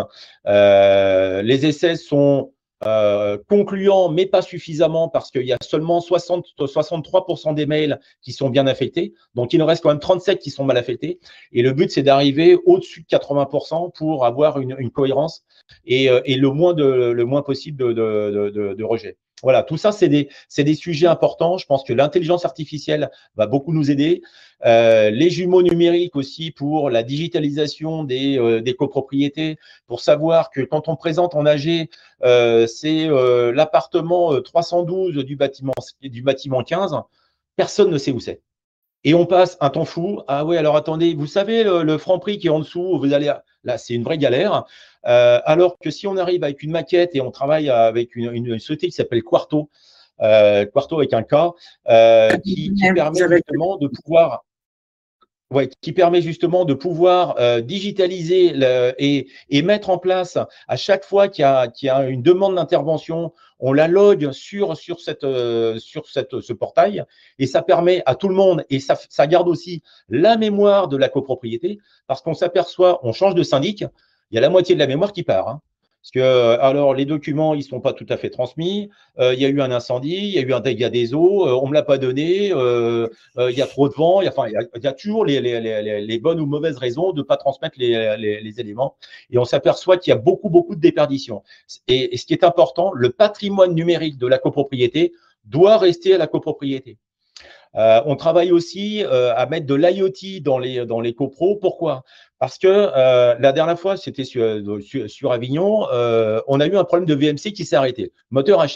Euh, les essais sont euh, concluants, mais pas suffisamment parce qu'il y a seulement soixante, soixante-trois pour cent des mails qui sont bien affectés. Donc, il en reste quand même trente-sept qui sont mal affectés. Et le but, c'est d'arriver au-dessus de quatre-vingts pour cent pour avoir une, une cohérence et, et le, moins de, le moins possible de, de, de, de rejet. Voilà, tout ça, c'est des, des sujets importants. Je pense que l'intelligence artificielle va beaucoup nous aider. Euh, les jumeaux numériques aussi pour la digitalisation des, euh, des copropriétés, pour savoir que quand on présente en A G, euh, c'est euh, l'appartement trois cent douze du bâtiment, du bâtiment quinze, personne ne sait où c'est. Et on passe un temps fou. Ah oui, alors attendez, vous savez, le, le Franprix qui est en dessous, vous allez… Là, c'est une vraie galère. Euh, alors que si on arrive avec une maquette et on travaille avec une, une, une société qui s'appelle Quarto, euh, Quarto avec un K, euh, qui, qui permet justement de pouvoir… Ouais, qui permet justement de pouvoir euh, digitaliser le, et, et mettre en place à chaque fois qu'il y a, qu'il y a une demande d'intervention, on la log sur, sur, cette, euh, sur cette, ce portail et ça permet à tout le monde et ça, ça garde aussi la mémoire de la copropriété parce qu'on s'aperçoit, on change de syndic, il y a la moitié de la mémoire qui part. Hein. Parce que, alors, les documents, ils ne sont pas tout à fait transmis. Euh, il y a eu un incendie, il y a eu un dégât des eaux, euh, on ne me l'a pas donné, euh, euh, il y a trop de vent. Il y a, enfin, il y a, il y a toujours les, les, les, les bonnes ou mauvaises raisons de ne pas transmettre les, les, les éléments. Et on s'aperçoit qu'il y a beaucoup, beaucoup de déperditions. Et, et ce qui est important, le patrimoine numérique de la copropriété doit rester à la copropriété. Euh, on travaille aussi euh, à mettre de l'I O T dans les, dans les copros. Pourquoi? Parce que euh, la dernière fois, c'était sur, sur, sur Avignon, euh, on a eu un problème de V M C qui s'est arrêté, moteur H S.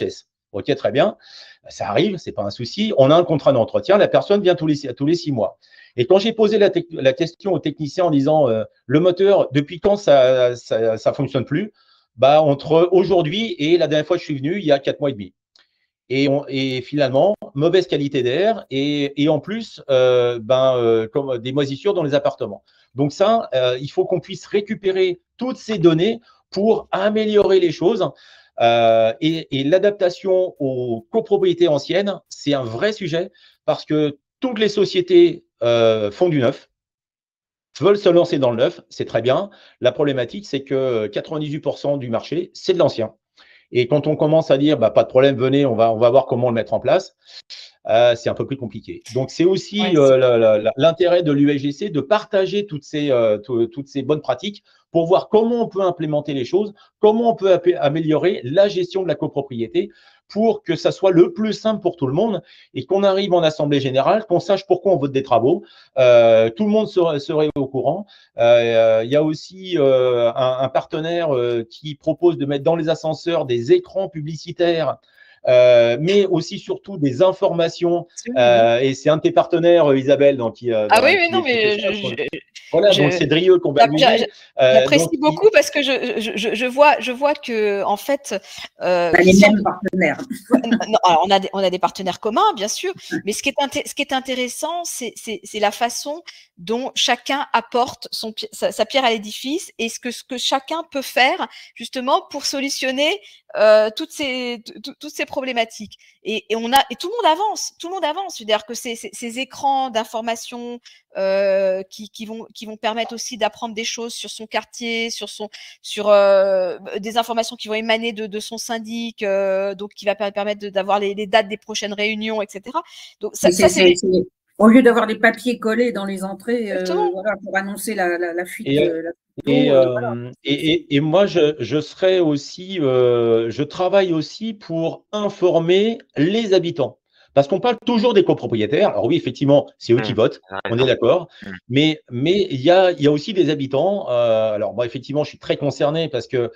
Ok, très bien. Ça arrive, c'est pas un souci. On a un contrat d'entretien, la personne vient tous les, tous les six mois. Et quand j'ai posé la, la question au technicien en disant euh, le moteur, depuis quand ça, ça, ça fonctionne plus? Bah, entre aujourd'hui et la dernière fois que je suis venu, il y a quatre mois et demi. Et, on, et finalement, mauvaise qualité d'air et, et en plus, euh, ben, euh, comme des moisissures dans les appartements. Donc ça, euh, il faut qu'on puisse récupérer toutes ces données pour améliorer les choses. Euh, et et l'adaptation aux copropriétés anciennes, c'est un vrai sujet parce que toutes les sociétés euh, font du neuf, veulent se lancer dans le neuf, c'est très bien. La problématique, c'est que quatre-vingt-dix-huit pour cent du marché, c'est de l'ancien. Et quand on commence à dire, bah, pas de problème, venez, on va, on va voir comment le mettre en place, euh, c'est un peu plus compliqué. Donc, c'est aussi Ouais, euh, l'intérêt de l'U S G C de partager toutes ces, euh, toutes ces bonnes pratiques pour voir comment on peut implémenter les choses, comment on peut améliorer la gestion de la copropriété pour que ça soit le plus simple pour tout le monde et qu'on arrive en assemblée générale, qu'on sache pourquoi on vote des travaux, euh, tout le monde serait, serait au courant. Euh, il y a aussi euh, un, un partenaire euh, qui propose de mettre dans les ascenseurs des écrans publicitaires, euh, mais aussi surtout des informations. Euh, et c'est un de tes partenaires, Isabelle, donc qui, euh, ah oui, qui mais non, mais ça, je, je, voilà, je, donc c'est Drieux qu'on va abuser. J'apprécie euh, beaucoup il... parce que je, je, je, vois, je vois que, en fait… Euh, on a les mêmes on... partenaires. non, alors on, a des, on a des partenaires communs, bien sûr, mais ce qui est, ce qui est intéressant, c'est la façon dont chacun apporte son, sa, sa pierre à l'édifice et ce que, ce que chacun peut faire justement pour solutionner euh, toutes, ces, toutes ces problématiques. Et, et, on a, et tout le monde avance, tout le monde avance. C'est-à-dire que ces, ces, ces écrans d'information euh, qui, qui, vont, qui vont permettre aussi d'apprendre des choses sur son quartier, sur, son, sur euh, des informations qui vont émaner de, de son syndic, euh, donc qui va permettre d'avoir les, les dates des prochaines réunions, et cetera. Donc ça, ça c'est… Au lieu d'avoir des papiers collés dans les entrées euh, voilà, pour annoncer la, la, la fuite. Et, euh, la et, euh, voilà. et, et, et moi, je, je serais aussi, euh, je travaille aussi pour informer les habitants. Parce qu'on parle toujours des copropriétaires. Alors oui, effectivement, c'est eux mmh, qui votent, on est d'accord. Mmh. Mais mais il y a, il y a aussi des habitants. Euh, alors moi, effectivement, je suis très concerné parce que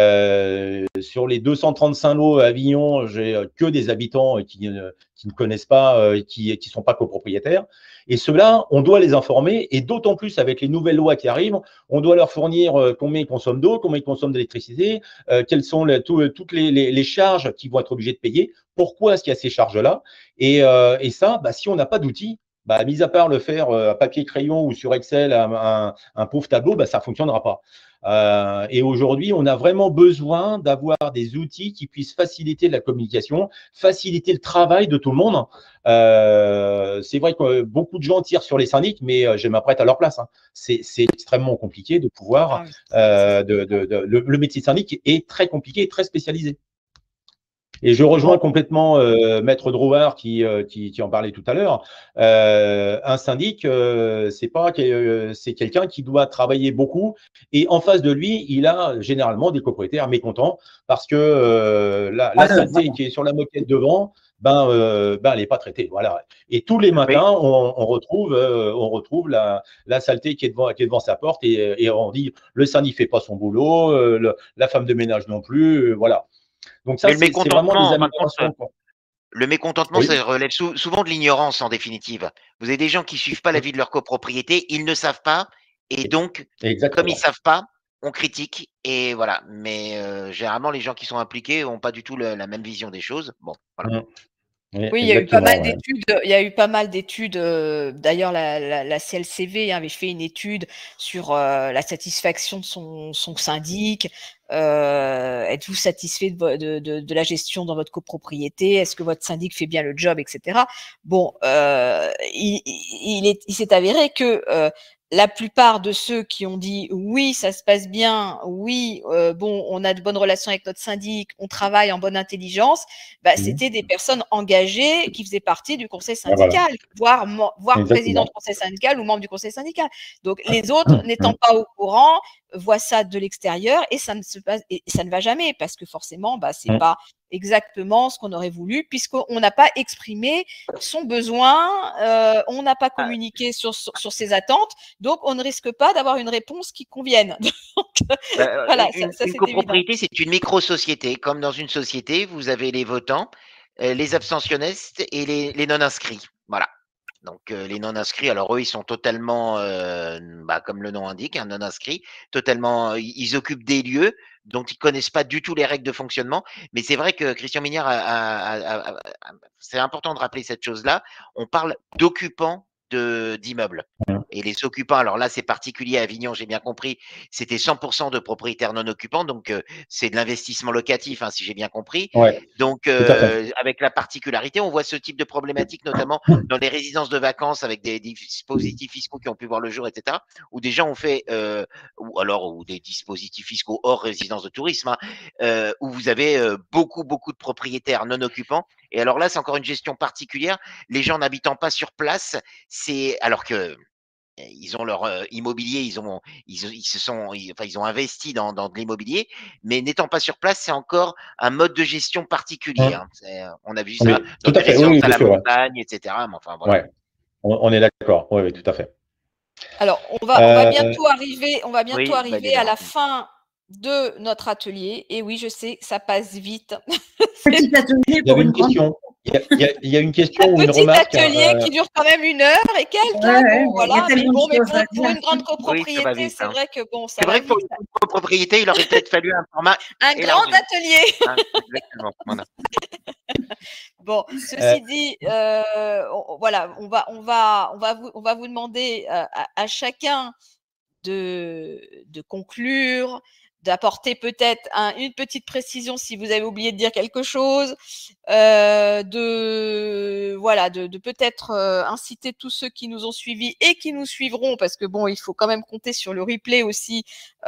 euh, sur les deux cent trente-cinq lots à Avignon, j'ai que des habitants qui, qui ne connaissent pas, euh, qui qui sont pas copropriétaires. Et ceux-là, on doit les informer. Et d'autant plus avec les nouvelles lois qui arrivent, on doit leur fournir euh, combien ils consomment d'eau, combien ils consomment d'électricité, euh, quelles sont les, tout, toutes les, les, les charges qu'ils vont être obligés de payer. Pourquoi est-ce qu'il y a ces charges-là? Et, euh, et ça, bah, si on n'a pas d'outils, bah, mis à part le faire à papier crayon ou sur Excel, un, un, un pauvre tableau, bah, ça ne fonctionnera pas. Euh, et aujourd'hui, on a vraiment besoin d'avoir des outils qui puissent faciliter la communication, faciliter le travail de tout le monde. Euh, c'est vrai que beaucoup de gens tirent sur les syndics, mais je m'apprête à leur place. Hein. C'est extrêmement compliqué de pouvoir… Euh, de, de, de, le, le métier de syndic est très compliqué et très spécialisé. Et je rejoins complètement euh, Maître Drouard qui, euh, qui, qui en parlait tout à l'heure. Euh, un syndic, euh, c'est pas que, c'est quelqu'un qui doit travailler beaucoup et en face de lui, il a généralement des copropriétaires mécontents parce que euh, la, la saleté qui est sur la moquette devant, ben, euh, ben elle n'est pas traitée. Voilà. Et tous les matins, on, on retrouve, euh, on retrouve la, la saleté qui est devant, qui est devant sa porte et, et on dit le syndic fait pas son boulot, euh, le, la femme de ménage non plus, euh, voilà. Donc ça, c'est vraiment des améliorations. Le mécontentement, oui. Ça relève sou souvent de l'ignorance en définitive. Vous avez des gens qui ne suivent pas la vie de leur copropriété, ils ne savent pas, et donc, Exactement. Comme ils ne savent pas, on critique, et voilà. Mais euh, généralement, les gens qui sont impliqués n'ont pas du tout le, la même vision des choses. Bon, voilà. Mmh. Oui, oui, il y a eu pas mal ouais. d'études. Il y a eu pas mal d'études. Euh, D'ailleurs, la, la, la C L C V avait fait une étude sur euh, la satisfaction de son, son syndic. Euh, Êtes-vous satisfait de, de, de, de la gestion dans votre copropriété? Est-ce que votre syndic fait bien le job, et cetera. Bon, euh, il, il, il s'est avéré que euh, la plupart de ceux qui ont dit oui, ça se passe bien, oui, euh, bon, on a de bonnes relations avec notre syndic, on travaille en bonne intelligence, bah, mmh. C'était des personnes engagées qui faisaient partie du conseil syndical, voilà. voire, voire président du conseil syndical ou membre du conseil syndical. Donc les autres, n'étant pas au courant, voient ça de l'extérieur et ça ne se passe, et ça ne va jamais parce que forcément, bah, c'est mmh. pas exactement ce qu'on aurait voulu puisqu'on n'a pas exprimé son besoin, euh, on n'a pas communiqué sur, sur, sur ses attentes, donc on ne risque pas d'avoir une réponse qui convienne. Donc, Bah, voilà, une, ça, ça une c'est copropriété, évident. c'est une micro-société. Comme dans une société, vous avez les votants, euh, les abstentionnistes et les, les non-inscrits. Voilà. Donc euh, les non-inscrits, alors eux, ils sont totalement, euh, bah, comme le nom indique, un non-inscrit, totalement, ils, ils occupent des lieux dont ils connaissent pas du tout les règles de fonctionnement. Mais c'est vrai que Christian Mignard, a, a, a, a, a, c'est important de rappeler cette chose-là. On parle d'occupants de d'immeubles. Et les occupants, alors là, c'est particulier à Avignon, j'ai bien compris, c'était cent pour cent de propriétaires non occupants, donc euh, c'est de l'investissement locatif, hein, si j'ai bien compris. Ouais, Donc, tout à fait. euh, avec la particularité, on voit ce type de problématique, notamment dans les résidences de vacances, avec des dispositifs fiscaux qui ont pu voir le jour, et cetera, où des gens ont fait, euh, ou alors, ou des dispositifs fiscaux hors résidence de tourisme, hein, euh, où vous avez euh, beaucoup, beaucoup de propriétaires non occupants. Et alors là, c'est encore une gestion particulière. Les gens n'habitant pas sur place, c'est alors que ils ont leur euh, immobilier, ils ont, ils, ils se sont, ils, enfin, ils ont investi dans, dans de l'immobilier, mais n'étant pas sur place, c'est encore un mode de gestion particulier. Hein. On a vu ça Mais, dans tout à des fait, oui, résidences oui, à bien la sûr. montagne, ouais. et cetera. Mais enfin, voilà. Ouais, on, on est d'accord. Oui, oui, tout à fait. Alors, on va, on va Euh, bientôt arriver, on va bientôt oui, arriver à la fin de notre atelier. Et oui, je sais, ça passe vite. Petit atelier il y pour avait une une grande. question. Il y, a, il, y a, il y a une question Un ou une petit remarque. atelier euh, qui dure quand même une heure et quelques. Ouais, Hein, ouais, bon, mais il y a voilà. Mais tellement bon, de mais choses pour, à pour dire. une grande Oui, ça va copropriété, vite. c'est Hein. vrai que bon, ça C'est va vrai que pour vite. une copropriété, il aurait peut-être fallu un format Un grand élargi. atelier. Hein, exactement. Voilà. Bon, ceci euh, dit, euh, on, voilà, on va, on va, on va vous, on va vous demander euh, à, à chacun de, de conclure, d'apporter peut-être un, une petite précision si vous avez oublié de dire quelque chose, euh, de voilà, de, de peut-être euh, inciter tous ceux qui nous ont suivis et qui nous suivront, parce que bon, il faut quand même compter sur le replay aussi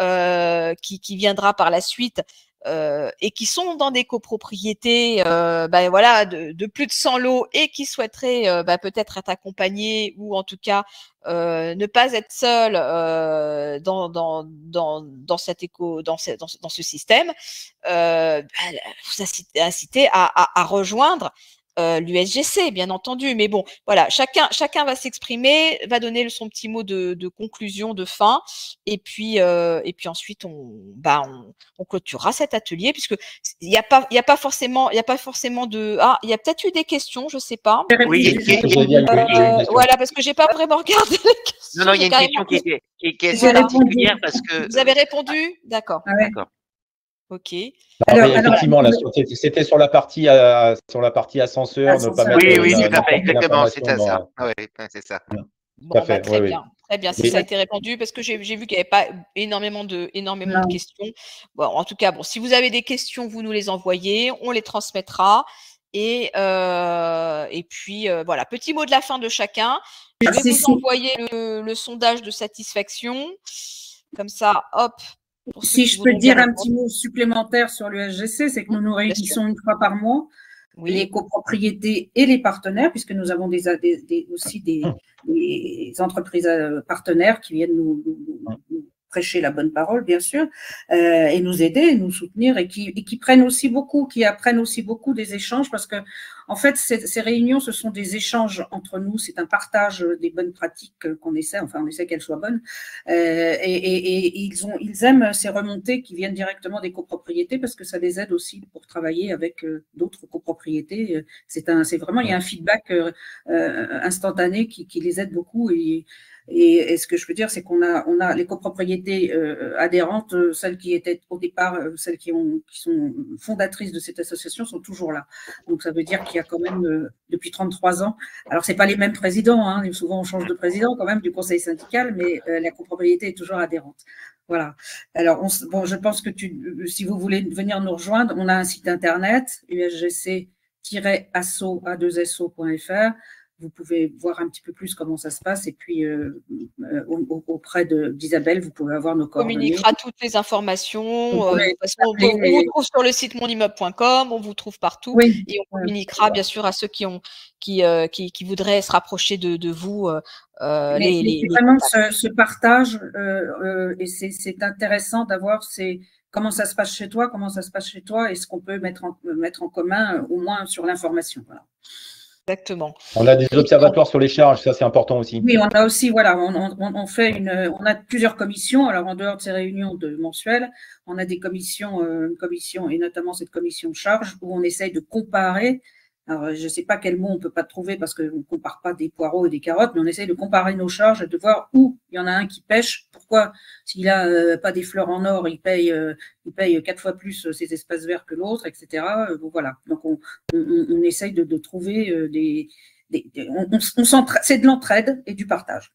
euh, qui, qui viendra par la suite. Euh, et qui sont dans des copropriétés euh, ben voilà, de, de plus de cent lots et qui souhaiteraient euh, ben peut-être être accompagnés ou en tout cas euh, ne pas être seuls euh, dans, dans, dans, dans, cet éco, dans, ce, dans, ce, dans ce système, euh, ben, vous inciter à, à, à rejoindre Euh, l'U S G C, bien entendu. Mais bon, voilà, chacun, chacun va s'exprimer, va donner son petit mot de, de conclusion, de fin, et puis, euh, et puis ensuite on, bah, on, on clôturera cet atelier puisque il n'y a pas, il y a pas forcément, il y a pas forcément de, ah, il y a peut-être eu des questions, je sais pas. Oui, il y a une question. Euh, voilà, parce que j'ai pas vraiment regardé les questions. Non, non, il y a une question qui était, qui, qui est assez Voilà. particulière parce que. Vous avez répondu? D'accord. Ah ouais. D'accord. Ok. Alors, alors, effectivement, alors, c'était sur la partie euh, sur la partie ascenseur, ascenseur. ne pas mettre. Oui, oui, une, tout à fait, exactement, c'était dans... ça. Oui, c'est ça. Bon, fait, bah, très oui, bien, oui. très bien. Si Mais... ça a été répondu, parce que j'ai vu qu'il n'y avait pas énormément de, énormément de questions. Bon, en tout cas, bon, si vous avez des questions, vous nous les envoyez, on les transmettra. Et, euh, et puis, euh, voilà, petit mot de la fin de chacun. Je vais vous envoyer le, le sondage de satisfaction. Comme ça, hop. Si je peux dire un petit mot supplémentaire sur l'U S G C, c'est que nous nous réunissons une fois par mois, oui. les copropriétés et les partenaires, puisque nous avons des, des, des, aussi des, des entreprises partenaires qui viennent nous, nous, nous prêcher la bonne parole, bien sûr, euh, et nous aider, nous soutenir, et qui, et qui prennent aussi beaucoup, qui apprennent aussi beaucoup des échanges, parce que, en fait, ces, ces réunions, ce sont des échanges entre nous, c'est un partage des bonnes pratiques qu'on essaie, enfin, on essaie qu'elles soient bonnes, euh, et, et, et ils, ont, ils aiment ces remontées qui viennent directement des copropriétés, parce que ça les aide aussi pour travailler avec euh, d'autres copropriétés. C'est un, c'est vraiment, il y a un feedback euh, euh, instantané qui, qui les aide beaucoup, et Et, et ce que je veux dire, c'est qu'on a, on a les copropriétés euh, adhérentes, celles qui étaient au départ, celles qui, ont, qui sont fondatrices de cette association sont toujours là. Donc ça veut dire qu'il y a quand même, euh, depuis trente-trois ans, alors c'est pas les mêmes présidents, hein, souvent on change de président quand même du conseil syndical, mais euh, la copropriété est toujours adhérente. Voilà. Alors, on, bon, je pense que tu, si vous voulez venir nous rejoindre, on a un site internet, U S G C asso point F R. Vous pouvez voir un petit peu plus comment ça se passe. Et puis, euh, euh, auprès d'Isabelle, vous pouvez avoir nos coordonnées. On communiquera toutes les informations. Euh, parce on, on, on vous trouve sur le site mon immeuble point com, on vous trouve partout. Oui, et on communiquera, bien sûr, à ceux qui, ont, qui, euh, qui, qui voudraient se rapprocher de, de vous. Euh, mais, les, mais les, vraiment, les... ce, ce partage, euh, euh, et c'est intéressant d'avoir ces... Comment ça se passe chez toi, comment ça se passe chez toi, et ce qu'on peut mettre en, mettre en commun, au moins sur l'information. Voilà. Exactement. On a des observatoires sur les charges, ça c'est important aussi. Oui, on a aussi, voilà, on, on, on fait une, on a plusieurs commissions. Alors en dehors de ces réunions de mensuelles, on a des commissions, euh, une commission et notamment cette commission charge où on essaye de comparer. Alors je ne sais pas quel mot on peut pas trouver parce qu'on ne compare pas des poireaux et des carottes, mais on essaye de comparer nos charges et de voir où il y en a un qui pêche. Pourquoi s'il a euh, pas des fleurs en or, il paye, euh, il paye quatre fois plus ses espaces verts que l'autre, et cetera. Euh, bon, voilà. Donc on, on, on essaye de, de trouver euh, des Des, des, on, on c'est de l'entraide et du partage.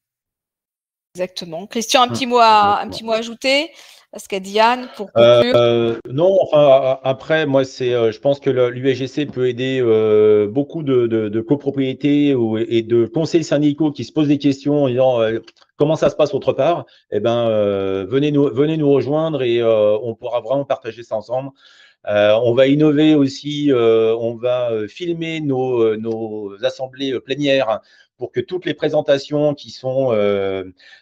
Exactement. Christian, un petit mot à, un petit mot à ajouter à ce qu'a dit Yann pour conclure. Euh, non, enfin après, moi c'est, je pense que l'U S G C peut aider euh, beaucoup de, de, de copropriétés ou, et de conseils syndicaux qui se posent des questions en disant euh, comment ça se passe autre part. Eh ben, euh, venez nous, venez nous rejoindre et euh, on pourra vraiment partager ça ensemble. Euh, on va innover aussi, euh, on va filmer nos, nos assemblées plénières pour que toutes les présentations qui sont, euh,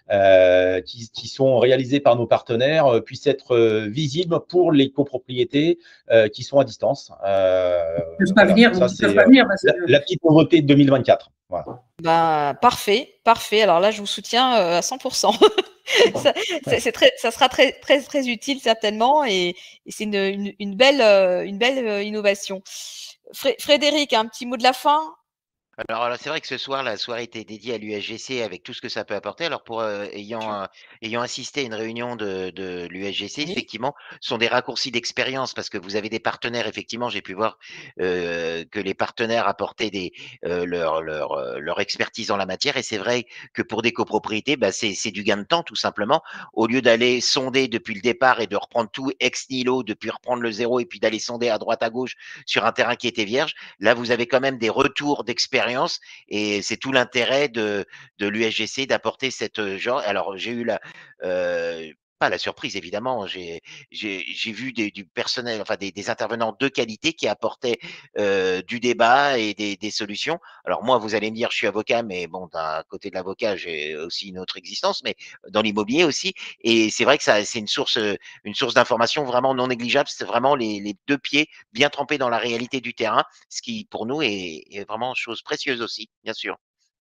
euh, qui, qui sont réalisées par nos partenaires euh, puissent être euh, visibles pour les copropriétés euh, qui sont à distance. Euh, ne voilà. pas venir, ça, c'est la, que... la petite nouveauté de deux mille vingt-quatre. Voilà. Ben, parfait, parfait. Alors là, je vous soutiens à cent pour cent. ça, c'est très, ça sera très, très, très utile certainement et, et c'est une, une, une, belle, une belle innovation. Frédéric, un petit mot de la fin? Alors, alors c'est vrai que ce soir, la soirée était dédiée à l'U S G C avec tout ce que ça peut apporter. Alors, pour euh, ayant, euh, ayant assisté à une réunion de, de l'U S G C, oui. effectivement, ce sont des raccourcis d'expérience parce que vous avez des partenaires. Effectivement, j'ai pu voir euh, que les partenaires apportaient des, euh, leur, leur, euh, leur expertise en la matière. Et c'est vrai que pour des copropriétés, bah, c'est du gain de temps, tout simplement. Au lieu d'aller sonder depuis le départ et de reprendre tout ex nihilo, depuis reprendre le zéro et puis d'aller sonder à droite à gauche sur un terrain qui était vierge, là, vous avez quand même des retours d'expérience. Et c'est tout l'intérêt de, de l'U S G C d'apporter cette genre. Alors, j'ai eu la, euh, pas la surprise évidemment, j'ai vu des, du personnel, enfin des, des intervenants de qualité qui apportaient euh, du débat et des, des solutions. Alors moi, vous allez me dire, je suis avocat, mais bon, d'un côté de l'avocat, j'ai aussi une autre existence, mais dans l'immobilier aussi. Et c'est vrai que ça, c'est une source, une source d'information vraiment non négligeable. C'est vraiment les, les deux pieds bien trempés dans la réalité du terrain, ce qui pour nous est, est vraiment chose précieuse aussi, bien sûr.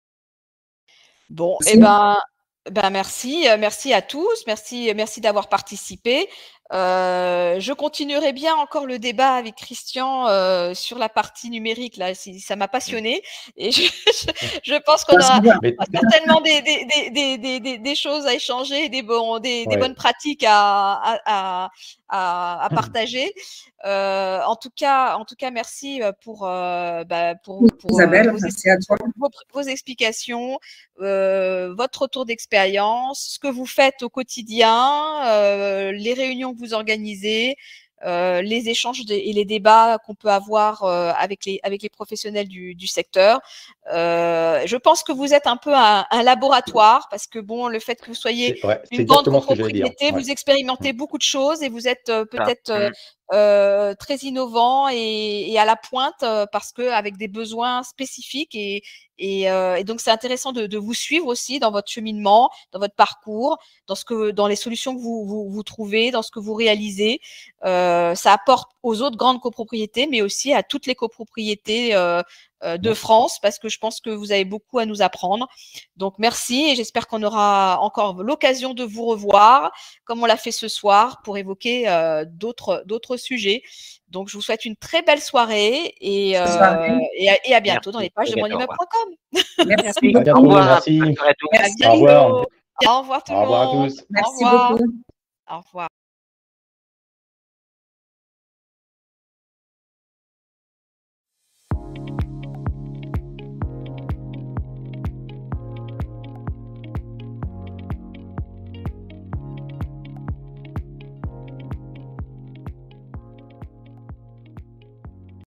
Bon, et eh ben. Ben merci, merci à tous, merci, merci d'avoir participé. Euh, je continuerai bien encore le débat avec Christian euh, sur la partie numérique, là, ça m'a passionné et je, je, je pense qu'on aura certainement des, des, des, des, des, des choses à échanger, des, bons, des, ouais. des bonnes pratiques à, à, à, à partager. Euh, en tout cas, en tout cas, merci pour, euh, bah, pour, pour Isabelle, vos, merci à toi. Vos, vos explications, euh, votre retour d'expérience, ce que vous faites au quotidien, euh, les réunions que vous organisez, euh, les échanges de, et les débats qu'on peut avoir euh, avec, les, avec les professionnels du, du secteur. Euh, je pense que vous êtes un peu un, un laboratoire parce que bon, le fait que vous soyez ouais, une grande copropriété, vous ouais. expérimentez beaucoup de choses et vous êtes euh, peut-être euh, euh, très innovant et, et à la pointe euh, parce que avec des besoins spécifiques et, et, euh, et donc c'est intéressant de, de vous suivre aussi dans votre cheminement, dans votre parcours, dans ce que, dans les solutions que vous, vous, vous trouvez, dans ce que vous réalisez. Euh, ça apporte aux autres grandes copropriétés, mais aussi à toutes les copropriétés euh, de France, parce que je pense que vous avez beaucoup à nous apprendre. Donc, merci et j'espère qu'on aura encore l'occasion de vous revoir, comme on l'a fait ce soir, pour évoquer euh, d'autres d'autres sujets. Donc, je vous souhaite une très belle soirée et, euh, et, à, et à bientôt merci. Dans les pages de mon immeuble point com. Merci. À bientôt, au revoir. Merci. Merci. À bientôt. Au revoir. Au revoir tout le monde. Au revoir à tous. Merci au revoir. beaucoup. Au revoir.